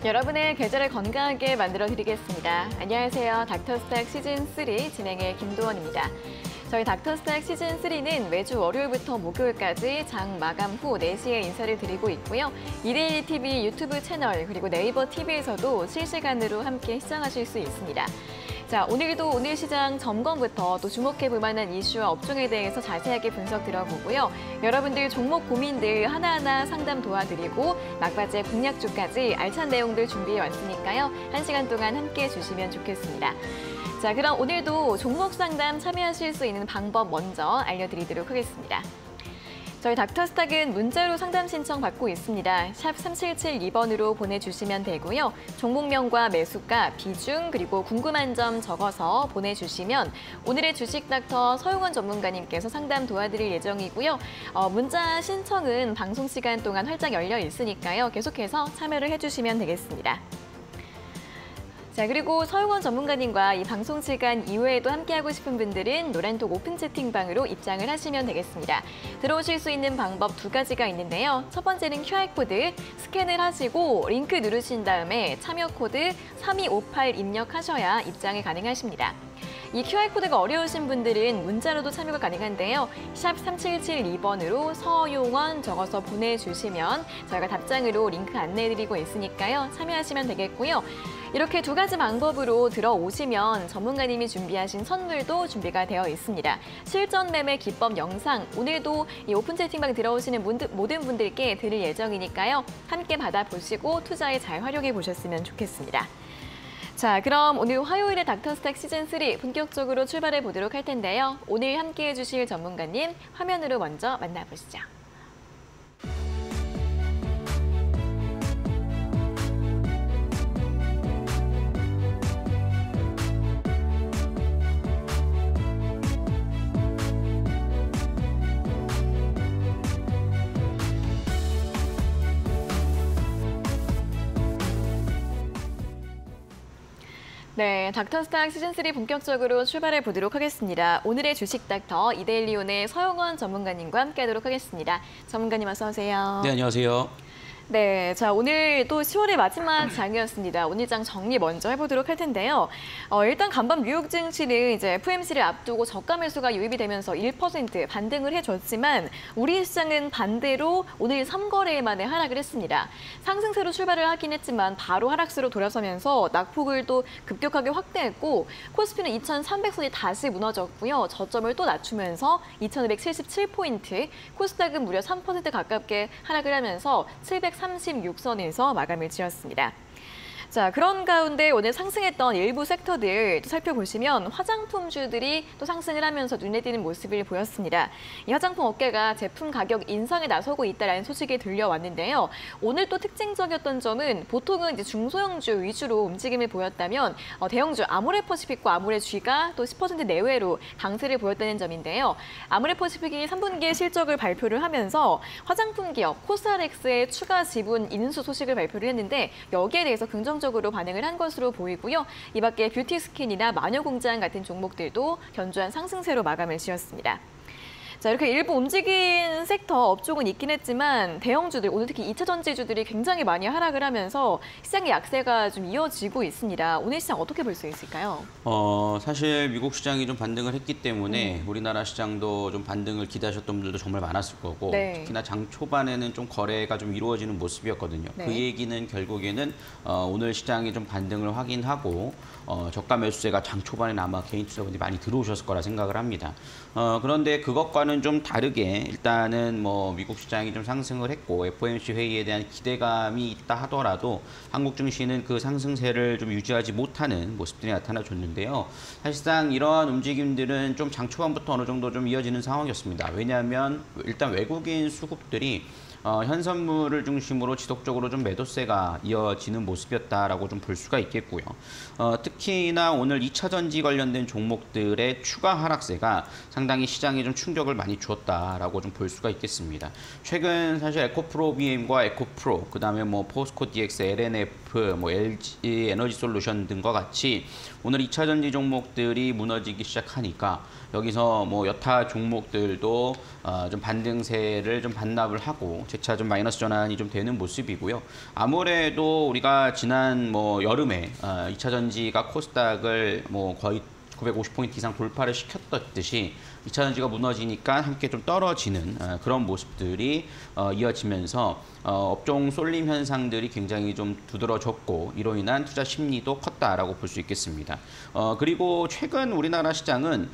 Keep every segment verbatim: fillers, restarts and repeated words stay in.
여러분의 계절을 건강하게 만들어드리겠습니다. 안녕하세요. 닥터스탁 시즌삼 진행의 김도원입니다. 저희 닥터스탁 시즌삼은 매주 월요일부터 목요일까지 장 마감 후 네 시에 인사를 드리고 있고요. 이데일리 티비 유튜브 채널 그리고 네이버 티비에서도 실시간으로 함께 시청하실 수 있습니다. 자, 오늘도 오늘 시장 점검부터 또 주목해볼 만한 이슈와 업종에 대해서 자세하게 분석 들어보고요. 여러분들 종목 고민들 하나하나 상담 도와드리고 막바지에 공략주까지 알찬 내용들 준비해 왔으니까요. 한 시간 동안 함께해 주시면 좋겠습니다. 자, 그럼 오늘도 종목 상담 참여하실 수 있는 방법 먼저 알려드리도록 하겠습니다. 저희 닥터스탁은 문자로 상담 신청 받고 있습니다. 샵 삼칠칠이 번으로 보내주시면 되고요. 종목명과 매수가, 비중, 그리고 궁금한 점 적어서 보내주시면 오늘의 주식 닥터 서용원 전문가님께서 상담 도와드릴 예정이고요. 어, 문자 신청은 방송 시간 동안 활짝 열려 있으니까요. 계속해서 참여를 해주시면 되겠습니다. 자, 그리고 서용원 전문가님과 이 방송 시간 이후에도 함께하고 싶은 분들은 노란톡 오픈 채팅방으로 입장을 하시면 되겠습니다. 들어오실 수 있는 방법 두 가지가 있는데요. 첫 번째는 큐알코드 스캔을 하시고 링크 누르신 다음에 참여 코드 삼이오팔 입력하셔야 입장이 가능하십니다. 이 큐알코드가 어려우신 분들은 문자로도 참여가 가능한데요. 샵 삼칠칠이 번으로 서용원 적어서 보내주시면 저희가 답장으로 링크 안내해드리고 있으니까요. 참여하시면 되겠고요. 이렇게 두 가지 방법으로 들어오시면 전문가님이 준비하신 선물도 준비가 되어 있습니다. 실전 매매 기법 영상, 오늘도 이 오픈 채팅방 들어오시는 모든 분들께 드릴 예정이니까요. 함께 받아보시고 투자에 잘 활용해 보셨으면 좋겠습니다. 자, 그럼 오늘 화요일의 닥터스탁 시즌삼 본격적으로 출발해 보도록 할 텐데요. 오늘 함께해 주실 전문가님 화면으로 먼저 만나보시죠. 네, 닥터스탁 시즌삼 본격적으로 출발해 보도록 하겠습니다. 오늘의 주식 닥터 이데일리온의 서용원 전문가님과 함께하도록 하겠습니다. 전문가님 어서 오세요. 네, 안녕하세요. 네, 자 오늘 또 시월의 마지막 장이었습니다. 오늘 장 정리 먼저 해보도록 할 텐데요. 어, 일단 간밤 뉴욕 증시는 이제 에프오엠씨를 앞두고 저가 매수가 유입이 되면서 일 퍼센트 반등을 해줬지만 우리 시장은 반대로 오늘 삼 거래 만에 하락을 했습니다. 상승세로 출발을 하긴 했지만 바로 하락세로 돌아서면서 낙폭을 또 급격하게 확대했고 코스피는 이천삼백 선이 다시 무너졌고요. 저점을 또 낮추면서 이천오백칠십칠 포인트, 코스닥은 무려 삼 퍼센트 가깝게 하락을 하면서 칠백삼십육 선에서 마감을 지었습니다. 자, 그런 가운데 오늘 상승했던 일부 섹터들 살펴보시면 화장품주들이 또 상승을 하면서 눈에 띄는 모습을 보였습니다. 이 화장품 업계가 제품 가격 인상에 나서고 있다는 소식이 들려왔는데요. 오늘 또 특징적이었던 점은 보통은 이제 중소형주 위주로 움직임을 보였다면 어, 대형주 아모레퍼시픽과 아모레쥐가 또 십 퍼센트 내외로 강세를 보였다는 점인데요. 아모레퍼시픽이 삼 분기에 실적을 발표를 하면서 화장품 기업 코스알엑스의 추가 지분 인수 소식을 발표를 했는데 여기에 대해서 긍정적 적으로 반응을 한 것으로 보이고요. 이 밖에 뷰티스킨이나 마녀공장 같은 종목들도 견조한 상승세로 마감을 지었습니다. 자, 이렇게 일부 움직인 섹터 업종은 있긴 했지만 대형주들, 오늘 특히 이차 전지주들이 굉장히 많이 하락을 하면서 시장의 약세가 좀 이어지고 있습니다. 오늘 시장 어떻게 볼 수 있을까요? 어, 사실 미국 시장이 좀 반등을 했기 때문에 음. 우리나라 시장도 좀 반등을 기대하셨던 분들도 정말 많았을 거고 네. 특히나 장 초반에는 좀 거래가 좀 이루어지는 모습이었거든요. 네. 그 얘기는 결국에는 어, 오늘 시장이 좀 반등을 확인하고 어, 저가 매수세가 장 초반에는 아마 개인 투자분들이 많이 들어오셨을 거라 생각을 합니다. 어, 그런데 그것과는 좀 다르게 일단은 뭐 미국 시장이 좀 상승을 했고 에프오엠씨 회의에 대한 기대감이 있다 하더라도 한국 증시는 그 상승세를 좀 유지하지 못하는 모습들이 나타나줬는데요. 사실상 이러한 움직임들은 좀 장 초반부터 어느 정도 좀 이어지는 상황이었습니다. 왜냐하면 일단 외국인 수급들이 어, 현선물을 중심으로 지속적으로 좀 매도세가 이어지는 모습이었다라고 좀 볼 수가 있겠고요. 어, 특히나 오늘 이차 전지 관련된 종목들의 추가 하락세가 상당히 시장에 좀 충격을 많이 주었다라고 좀 볼 수가 있겠습니다. 최근 사실 에코프로 비엠과 에코프로, 그다음에 뭐 포스코 디엑스, 엘엔에프, 뭐 엘지 에너지 솔루션 등과 같이 오늘 이차 전지 종목들이 무너지기 시작하니까 여기서 뭐 여타 종목들도 어, 좀 반등세를 좀 반납을 하고 재차 좀 마이너스 전환이 좀 되는 모습이고요. 아무래도 우리가 지난 뭐 여름에 어, 이 차 전지가 코스닥을 뭐 거의 구백오십 포인트 이상 돌파를 시켰듯이 이 차 전지가 무너지니까 함께 좀 떨어지는 어, 그런 모습들이 어, 이어지면서 어, 업종 쏠림 현상들이 굉장히 좀 두드러졌고 이로 인한 투자 심리도 컸다라고 볼 수 있겠습니다. 어, 그리고 최근 우리나라 시장은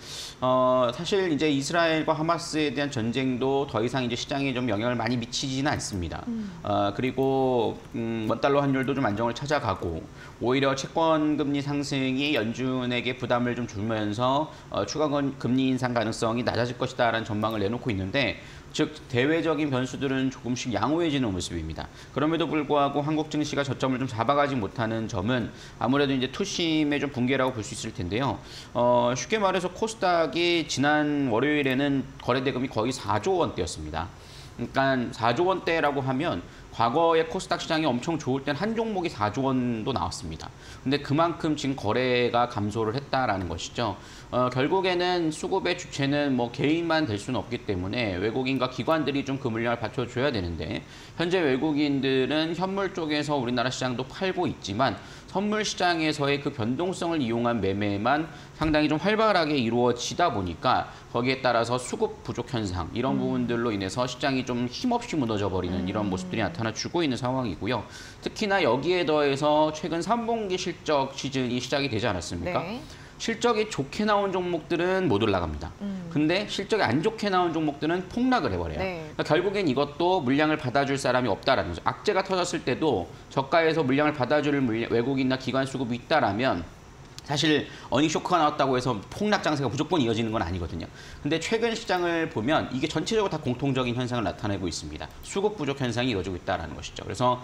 어, 사실 이제 이스라엘과 하마스에 대한 전쟁도 더 이상 이제 시장에 좀 영향을 많이 미치지는 않습니다. 음. 어, 그리고 음, 원달러 환율도 좀 안정을 찾아가고 오히려 채권 금리 상승이 연준에게 부담을 좀 주면서 어, 추가 금리 인상 가능성이 낮아질 것이다라는 전망을 내놓고 있는데, 즉 대외적인 변수들은 조금씩 양호해지는 모습입니다. 그럼에도 불구하고 한국 증시가 저점을 좀 잡아가지 못하는 점은 아무래도 이제 투심의 좀 붕괴라고 볼 수 있을 텐데요. 어, 쉽게 말해서 코스닥이 지난 월요일에는 거래 대금이 거의 사조 원대였습니다. 그러니까 사조 원대라고 하면 과거에 코스닥 시장이 엄청 좋을 땐 한 종목이 사조 원도 나왔습니다. 근데 그만큼 지금 거래가 감소를 했다라는 것이죠. 어, 결국에는 수급의 주체는 뭐 개인만 될 수는 없기 때문에 외국인과 기관들이 좀 그 물량을 받쳐줘야 되는데, 현재 외국인들은 현물 쪽에서 우리나라 시장도 팔고 있지만 선물 시장에서의 그 변동성을 이용한 매매만 상당히 좀 활발하게 이루어지다 보니까 거기에 따라서 수급 부족 현상, 이런 음. 부분들로 인해서 시장이 좀 힘없이 무너져 버리는 음. 이런 모습들이 나타나주고 있는 상황이고요. 특히나 여기에 더해서 최근 삼 분기 실적 시즌이 시작이 되지 않았습니까? 네. 실적이 좋게 나온 종목들은 못 올라갑니다. 음. 근데 실적이 안 좋게 나온 종목들은 폭락을 해버려요. 네. 그러니까 결국엔 이것도 물량을 받아줄 사람이 없다라는 거죠. 악재가 터졌을 때도 저가에서 물량을 받아줄 물량, 외국인이나 기관 수급이 있다라면 사실 어닝 쇼크가 나왔다고 해서 폭락 장세가 무조건 이어지는 건 아니거든요. 근데 최근 시장을 보면 이게 전체적으로 다 공통적인 현상을 나타내고 있습니다. 수급 부족 현상이 이어지고 있다는 것이죠. 그래서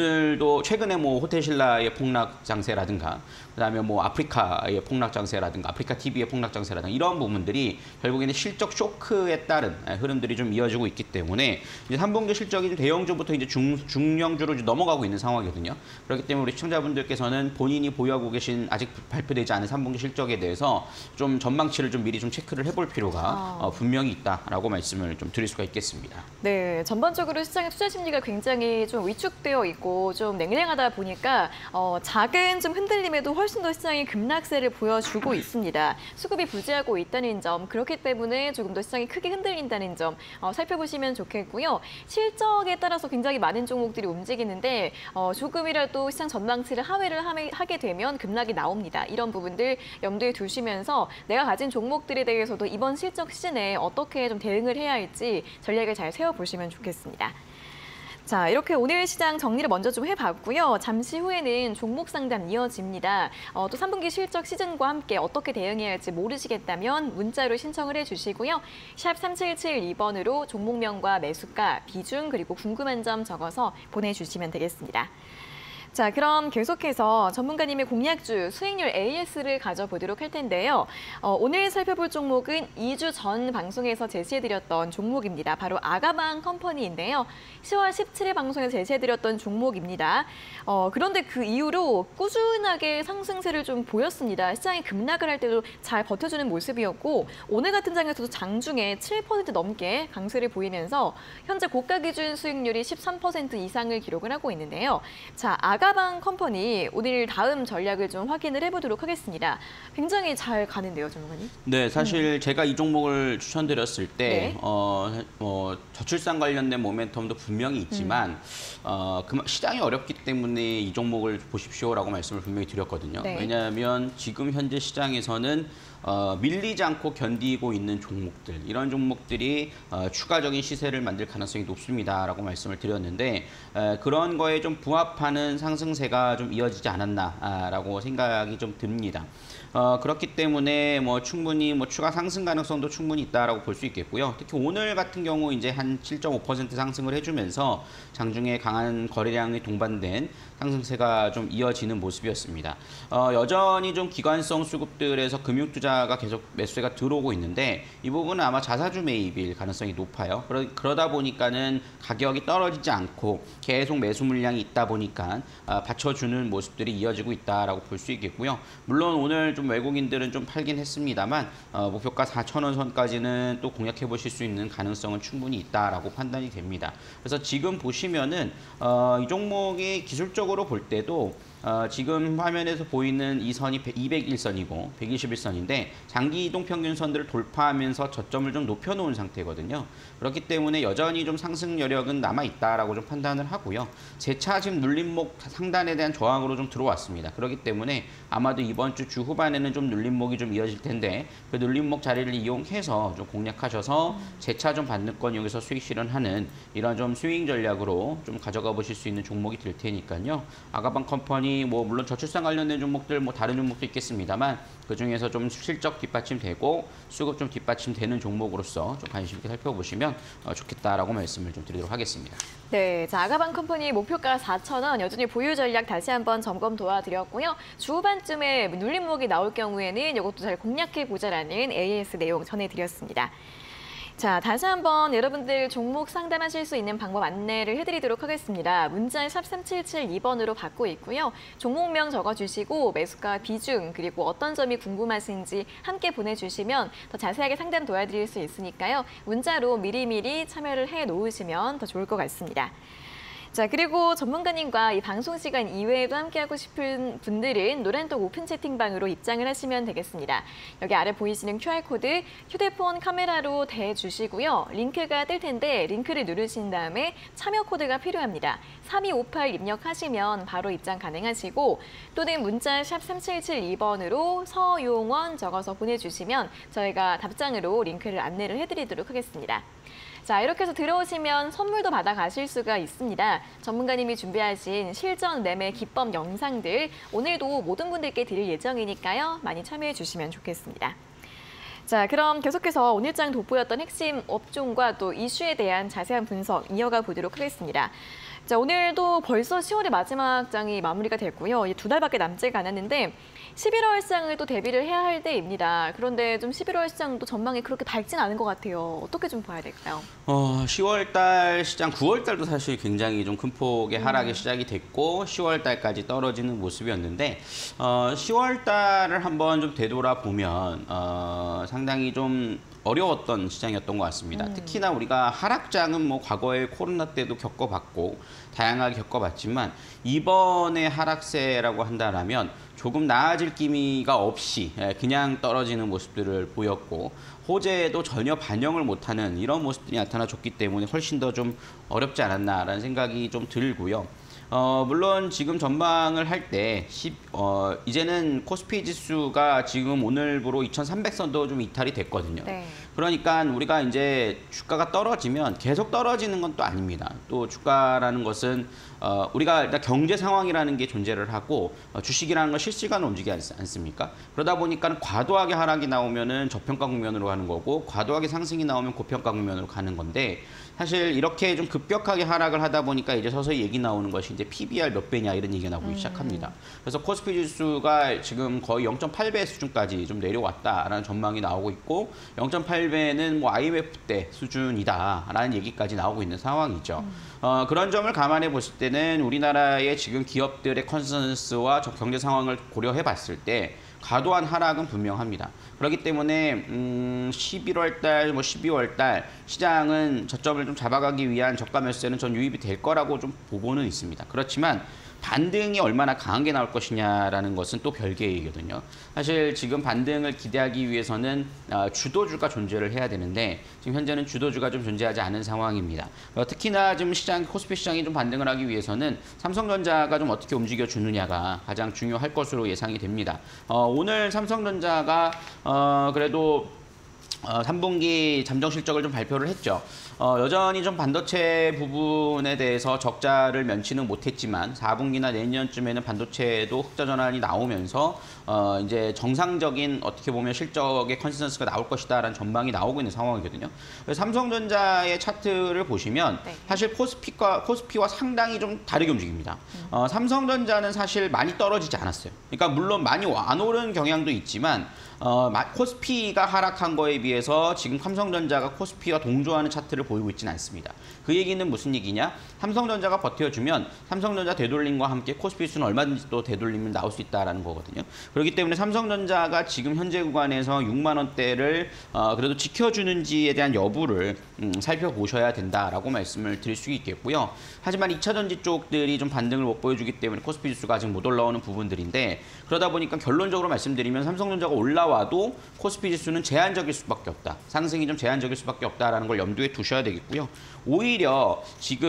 오늘도 최근에 뭐 호텔 신라의 폭락 장세라든가, 그다음에 뭐 아프리카의 폭락 장세라든가, 아프리카 티비의 폭락 장세라든가, 이런 부분들이 결국에는 실적 쇼크에 따른 흐름들이 좀 이어지고 있기 때문에 이제 삼 분기 실적이 대형주부터 이제 중, 중형주로 넘어가고 있는 상황이거든요. 그렇기 때문에 우리 시청자분들께서는 본인이 보유하고 계신 아직 발표되지 않은 삼 분기 실적에 대해서 좀 전망치를 좀 미리 좀 체크를 해볼 필요가 아. 어, 분명히 있다라고 말씀을 좀 드릴 수가 있겠습니다. 네, 전반적으로 시장의 투자 심리가 굉장히 좀 위축되어 있고 좀 냉랭하다 보니까 어, 작은 좀 흔들림에도 훨씬 더 시장이 급락세를 보여주고 있습니다. 수급이 부재하고 있다는 점, 그렇기 때문에 조금 더 시장이 크게 흔들린다는 점 어, 살펴보시면 좋겠고요. 실적에 따라서 굉장히 많은 종목들이 움직이는데 어, 조금이라도 시장 전망치를 하회를 하게 되면 급락이 나옵니다. 이런 부분들 염두에 두시면서 내가 가진 종목들에 대해서도 이번 실적 시즌에 어떻게 좀 대응을 해야 할지 전략을 잘 세워보시면 좋겠습니다. 자, 이렇게 오늘 시장 정리를 먼저 좀 해봤고요. 잠시 후에는 종목 상담 이어집니다. 어, 또 삼 분기 실적 시즌과 함께 어떻게 대응해야 할지 모르시겠다면 문자로 신청을 해주시고요. 샵 삼칠칠이 번으로 종목명과 매수가, 비중, 그리고 궁금한 점 적어서 보내주시면 되겠습니다. 자, 그럼 계속해서 전문가님의 공략주 수익률 에이에스를 가져보도록 할 텐데요. 어, 오늘 살펴볼 종목은 이 주 전 방송에서 제시해드렸던 종목입니다. 바로 아가방 컴퍼니인데요. 시월 십칠일 방송에서 제시해드렸던 종목입니다. 어, 그런데 그 이후로 꾸준하게 상승세를 좀 보였습니다. 시장이 급락을 할 때도 잘 버텨주는 모습이었고, 오늘 같은 장에서도 장중에 칠 퍼센트 넘게 강세를 보이면서 현재 고가 기준 수익률이 십삼 퍼센트 이상을 기록을 하고 있는데요. 자, 아가방 컴퍼니 오늘 다음 전략을 좀 확인을 해보도록 하겠습니다. 굉장히 잘 가는데요, 전문가님? 네, 사실 음. 제가 이 종목을 추천드렸을 때 네. 어, 어, 저출산 관련된 모멘텀도 분명히 있지만 음. 어, 그 시장이 어렵기 때문에 이 종목을 보십시오라고 말씀을 분명히 드렸거든요. 네. 왜냐하면 지금 현재 시장에서는 어, 밀리지 않고 견디고 있는 종목들, 이런 종목들이 어, 추가적인 시세를 만들 가능성이 높습니다라고 말씀을 드렸는데, 에, 그런 거에 좀 부합하는 상승세가 좀 이어지지 않았나라고 생각이 좀 듭니다. 어, 그렇기 때문에 뭐 충분히 뭐 추가 상승 가능성도 충분히 있다라고 볼 수 있겠고요. 특히 오늘 같은 경우 이제 한 칠 점 오 퍼센트 상승을 해주면서 장중에 강한 거래량이 동반된 상승세가 좀 이어지는 모습이었습니다. 어, 여전히 좀 기관성 수급들에서 금융투자가 계속 매수세가 들어오고 있는데, 이 부분은 아마 자사주 매입일 가능성이 높아요. 그러, 그러다 보니까는 가격이 떨어지지 않고 계속 매수 물량이 있다 보니까 어, 받쳐주는 모습들이 이어지고 있다라고 볼 수 있겠고요. 물론 오늘 좀 외국인들은 좀 팔긴 했습니다만 어, 목표가 사천 원 선까지는 또 공략해 보실 수 있는 가능성은 충분히 있다라고 판단이 됩니다. 그래서 지금 보시면은 어, 이 종목이 기술적으로 볼 때도 어, 지금 화면에서 보이는 이 선이 이백일 선이고 백이십일 선인데 장기 이동 평균선들을 돌파하면서 저점을 좀 높여놓은 상태거든요. 그렇기 때문에 여전히 좀 상승 여력은 남아있다라고 좀 판단을 하고요. 재차 지금 눌림목 상단에 대한 저항으로 좀 들어왔습니다. 그렇기 때문에 아마도 이번 주 주 후반에는 좀 눌림목이 좀 이어질 텐데 그 눌림목 자리를 이용해서 좀 공략하셔서 재차 좀 반등권 여기서 수익 실현하는 이런 좀 스윙 전략으로 좀 가져가 보실 수 있는 종목이 될 테니까요. 아가방 컴퍼니 뭐 물론 저출산 관련된 종목들 뭐 다른 종목도 있겠습니다만 그 중에서 좀 실적 뒷받침되고 수급 좀 뒷받침되는 종목으로서 좀 관심 있게 살펴보시면 어, 좋겠다라고 말씀을 좀 드리도록 하겠습니다. 네, 자, 아가방 컴퍼니 목표가 사천 원 여전히 보유 전략 다시 한번 점검 도와드렸고요. 주 후반쯤에 눌림목이 나올 경우에는 이것도 잘 공략해 보자라는 에이에스 내용 전해드렸습니다. 자, 다시 한번 여러분들 종목 상담하실 수 있는 방법 안내를 해드리도록 하겠습니다. 문자 샵 삼칠칠이 번으로 받고 있고요. 종목명 적어주시고 매수가 비중 그리고 어떤 점이 궁금하신지 함께 보내주시면 더 자세하게 상담 도와드릴 수 있으니까요. 문자로 미리미리 참여를 해놓으시면 더 좋을 것 같습니다. 자, 그리고 전문가님과 이 방송 시간 이외에도 함께하고 싶은 분들은 노란톡 오픈 채팅방으로 입장을 하시면 되겠습니다. 여기 아래 보이시는 큐알코드 휴대폰 카메라로 대주시고요. 링크가 뜰 텐데 링크를 누르신 다음에 참여 코드가 필요합니다. 삼이오팔 입력하시면 바로 입장 가능하시고 또는 문자 샵 삼칠칠이 번으로 서용원 적어서 보내주시면 저희가 답장으로 링크를 안내를 해드리도록 하겠습니다. 자, 이렇게 해서 들어오시면 선물도 받아가실 수가 있습니다. 전문가님이 준비하신 실전 매매 기법 영상들 오늘도 모든 분들께 드릴 예정이니까요. 많이 참여해 주시면 좋겠습니다. 자, 그럼 계속해서 오늘장 돋보였던 핵심 업종과 또 이슈에 대한 자세한 분석 이어가 보도록 하겠습니다. 자, 오늘도 벌써 시월의 마지막 장이 마무리가 됐고요. 두 달밖에 남지가 않았는데 십일월 시장을 또 대비를 해야 할 때입니다. 그런데 좀 십일월 시장도 전망이 그렇게 밝진 않은 것 같아요. 어떻게 좀 봐야 될까요? 어, 시월 달 시장, 구월 달도 사실 굉장히 좀 큰 폭의 하락이 음. 시작이 됐고 시월 달까지 떨어지는 모습이었는데 어, 시월 달을 한번 좀 되돌아보면 어, 상당히 좀 어려웠던 시장이었던 것 같습니다. 음. 특히나 우리가 하락장은 뭐 과거에 코로나 때도 겪어봤고 다양하게 겪어봤지만 이번에 하락세라고 한다면 조금 나아질 기미가 없이 그냥 떨어지는 모습들을 보였고 호재에도 전혀 반영을 못하는 이런 모습들이 나타나줬기 때문에 훨씬 더 좀 어렵지 않았나라는 생각이 좀 들고요. 어, 물론 지금 전망을 할 때 어, 이제는 코스피 지수가 지금 오늘부로 이천삼백 선도 좀 이탈이 됐거든요. 네. 그러니까 우리가 이제 주가가 떨어지면 계속 떨어지는 건 또 아닙니다. 또 주가라는 것은 어, 우리가 일단 경제 상황이라는 게 존재를 하고 어, 주식이라는 건 실시간으로 움직이지 않습니까? 그러다 보니까 과도하게 하락이 나오면은 저평가 국면으로 가는 거고 과도하게 상승이 나오면 고평가 국면으로 가는 건데 사실 이렇게 좀 급격하게 하락을 하다 보니까 이제 서서히 얘기 나오는 것이 이제 피비알 몇 배냐 이런 얘기가 나오기 음. 시작합니다. 그래서 코스피 지수가 지금 거의 영 점 팔 배 수준까지 좀 내려왔다라는 전망이 나오고 있고 영 점 팔 배는 뭐 아이엠에프 때 수준이다라는 얘기까지 나오고 있는 상황이죠. 음. 어, 그런 점을 감안해 보실 때는 우리나라의 지금 기업들의 컨센서스와 경제 상황을 고려해 봤을 때 과도한 하락은 분명합니다. 그렇기 때문에 음, 십일월 달, 뭐 십이월 달 시장은 저점을 좀 잡아가기 위한 저가 매수세는 전 유입이 될 거라고 좀 보고는 있습니다. 그렇지만 반등이 얼마나 강하게 나올 것이냐라는 것은 또 별개의 얘기거든요. 사실 지금 반등을 기대하기 위해서는 주도주가 존재를 해야 되는데 지금 현재는 주도주가 좀 존재하지 않은 상황입니다. 특히나 지금 시장, 코스피 시장이 좀 반등을 하기 위해서는 삼성전자가 좀 어떻게 움직여 주느냐가 가장 중요할 것으로 예상이 됩니다. 어, 오늘 삼성전자가 어, 그래도 어, 삼 분기 잠정 실적을 좀 발표를 했죠. 어, 여전히 좀 반도체 부분에 대해서 적자를 면치는 못했지만 사 분기나 내년쯤에는 반도체도 흑자 전환이 나오면서 어, 이제 정상적인 어떻게 보면 실적의 컨센서스가 나올 것이다라는 전망이 나오고 있는 상황이거든요. 그래서 삼성전자의 차트를 보시면 네. 사실 코스피와 코스피와 상당히 좀 다르게 움직입니다. 음. 어, 삼성전자는 사실 많이 떨어지지 않았어요. 그러니까 물론 많이 안 오른 경향도 있지만 어, 코스피가 하락한 거에 비해서 지금 삼성전자가 코스피와 동조하는 차트를 보이고 있지는 않습니다. 그 얘기는 무슨 얘기냐? 삼성전자가 버텨주면 삼성전자 되돌림과 함께 코스피 수는 얼마든지 또 되돌림이 나올 수 있다는 거거든요. 그렇기 때문에 삼성전자가 지금 현재 구간에서 육만 원대를 어, 그래도 지켜주는지에 대한 여부를 음, 살펴보셔야 된다라고 말씀을 드릴 수 있겠고요. 하지만 이 차 전지 쪽들이 좀 반등을 못 보여주기 때문에 코스피 지수가 아직 못 올라오는 부분들인데, 그러다 보니까 결론적으로 말씀드리면 삼성전자가 올라와도 코스피 지수는 제한적일 수밖에 없다. 상승이 좀 제한적일 수밖에 없다라는 걸 염두에 두셔야 되겠고요. 오히려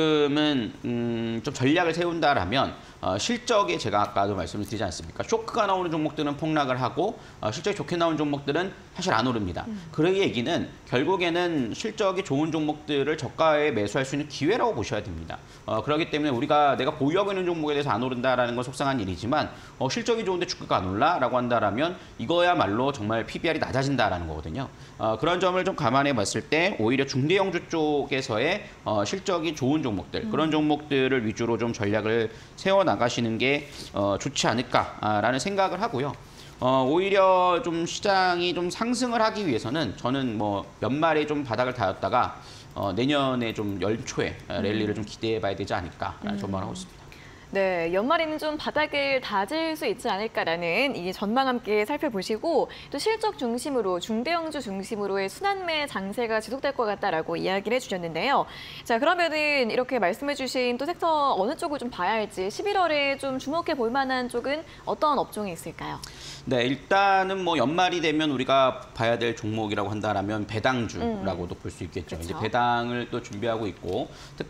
지금은 음, 좀 전략을 세운다라면 어, 실적에 제가 아까도 말씀을 드리지 않습니까? 쇼크가 나오는 종목들은 폭락을 하고 어, 실적이 좋게 나오는 종목들은 사실 안 오릅니다. 음. 그 얘기는 결국에는 실적이 좋은 종목들을 저가에 매수할 수 있는 기회라고 보셔야 됩니다. 어, 그렇기 때문에 우리가 내가 보유하고 있는 종목에 대해서 안 오른다라는 건 속상한 일이지만 어, 실적이 좋은데 주가가 안 올라라고 한다라면 이거야말로 정말 피비알이 낮아진다라는 거거든요. 어, 그런 점을 좀 감안해 봤을 때 오히려 중대형주 쪽에서의 어, 실적이 좋은 종목들, 음. 그런 종목들을 위주로 좀 전략을 세워 나가시는 게 어, 좋지 않을까라는 생각을 하고요. 어, 오히려 좀 시장이 좀 상승을 하기 위해서는 저는 뭐 연말에 좀 바닥을 닿았다가 어, 내년에 좀 연초에 랠리를 좀 기대해 봐야 되지 않을까라는 음. 전망을 하고 있습니다. 네, 연말에는 좀 바닥을 다질 수 있지 않을까라는 이 전망 함께 살펴보시고, 또 실적 중심으로 중대형주 중심으로의 순환매 장세가 지속될 것 같다라고 이야기를 해주셨는데요. 자, 그러면은 이렇게 말씀해주신 또 섹터 어느 쪽을 좀 봐야 할지, 십일월에 좀 주목해 볼 만한 쪽은 어떤 업종이 있을까요? 네, 일단은 뭐 연말이 되면 우리가 봐야 될 종목이라고 한다라면 배당주라고도 음. 볼 수 있겠죠. 그렇죠. 이제 배당을 또 준비하고 있고,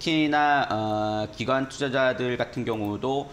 특히나 어, 기관 투자자들 같은 경우 도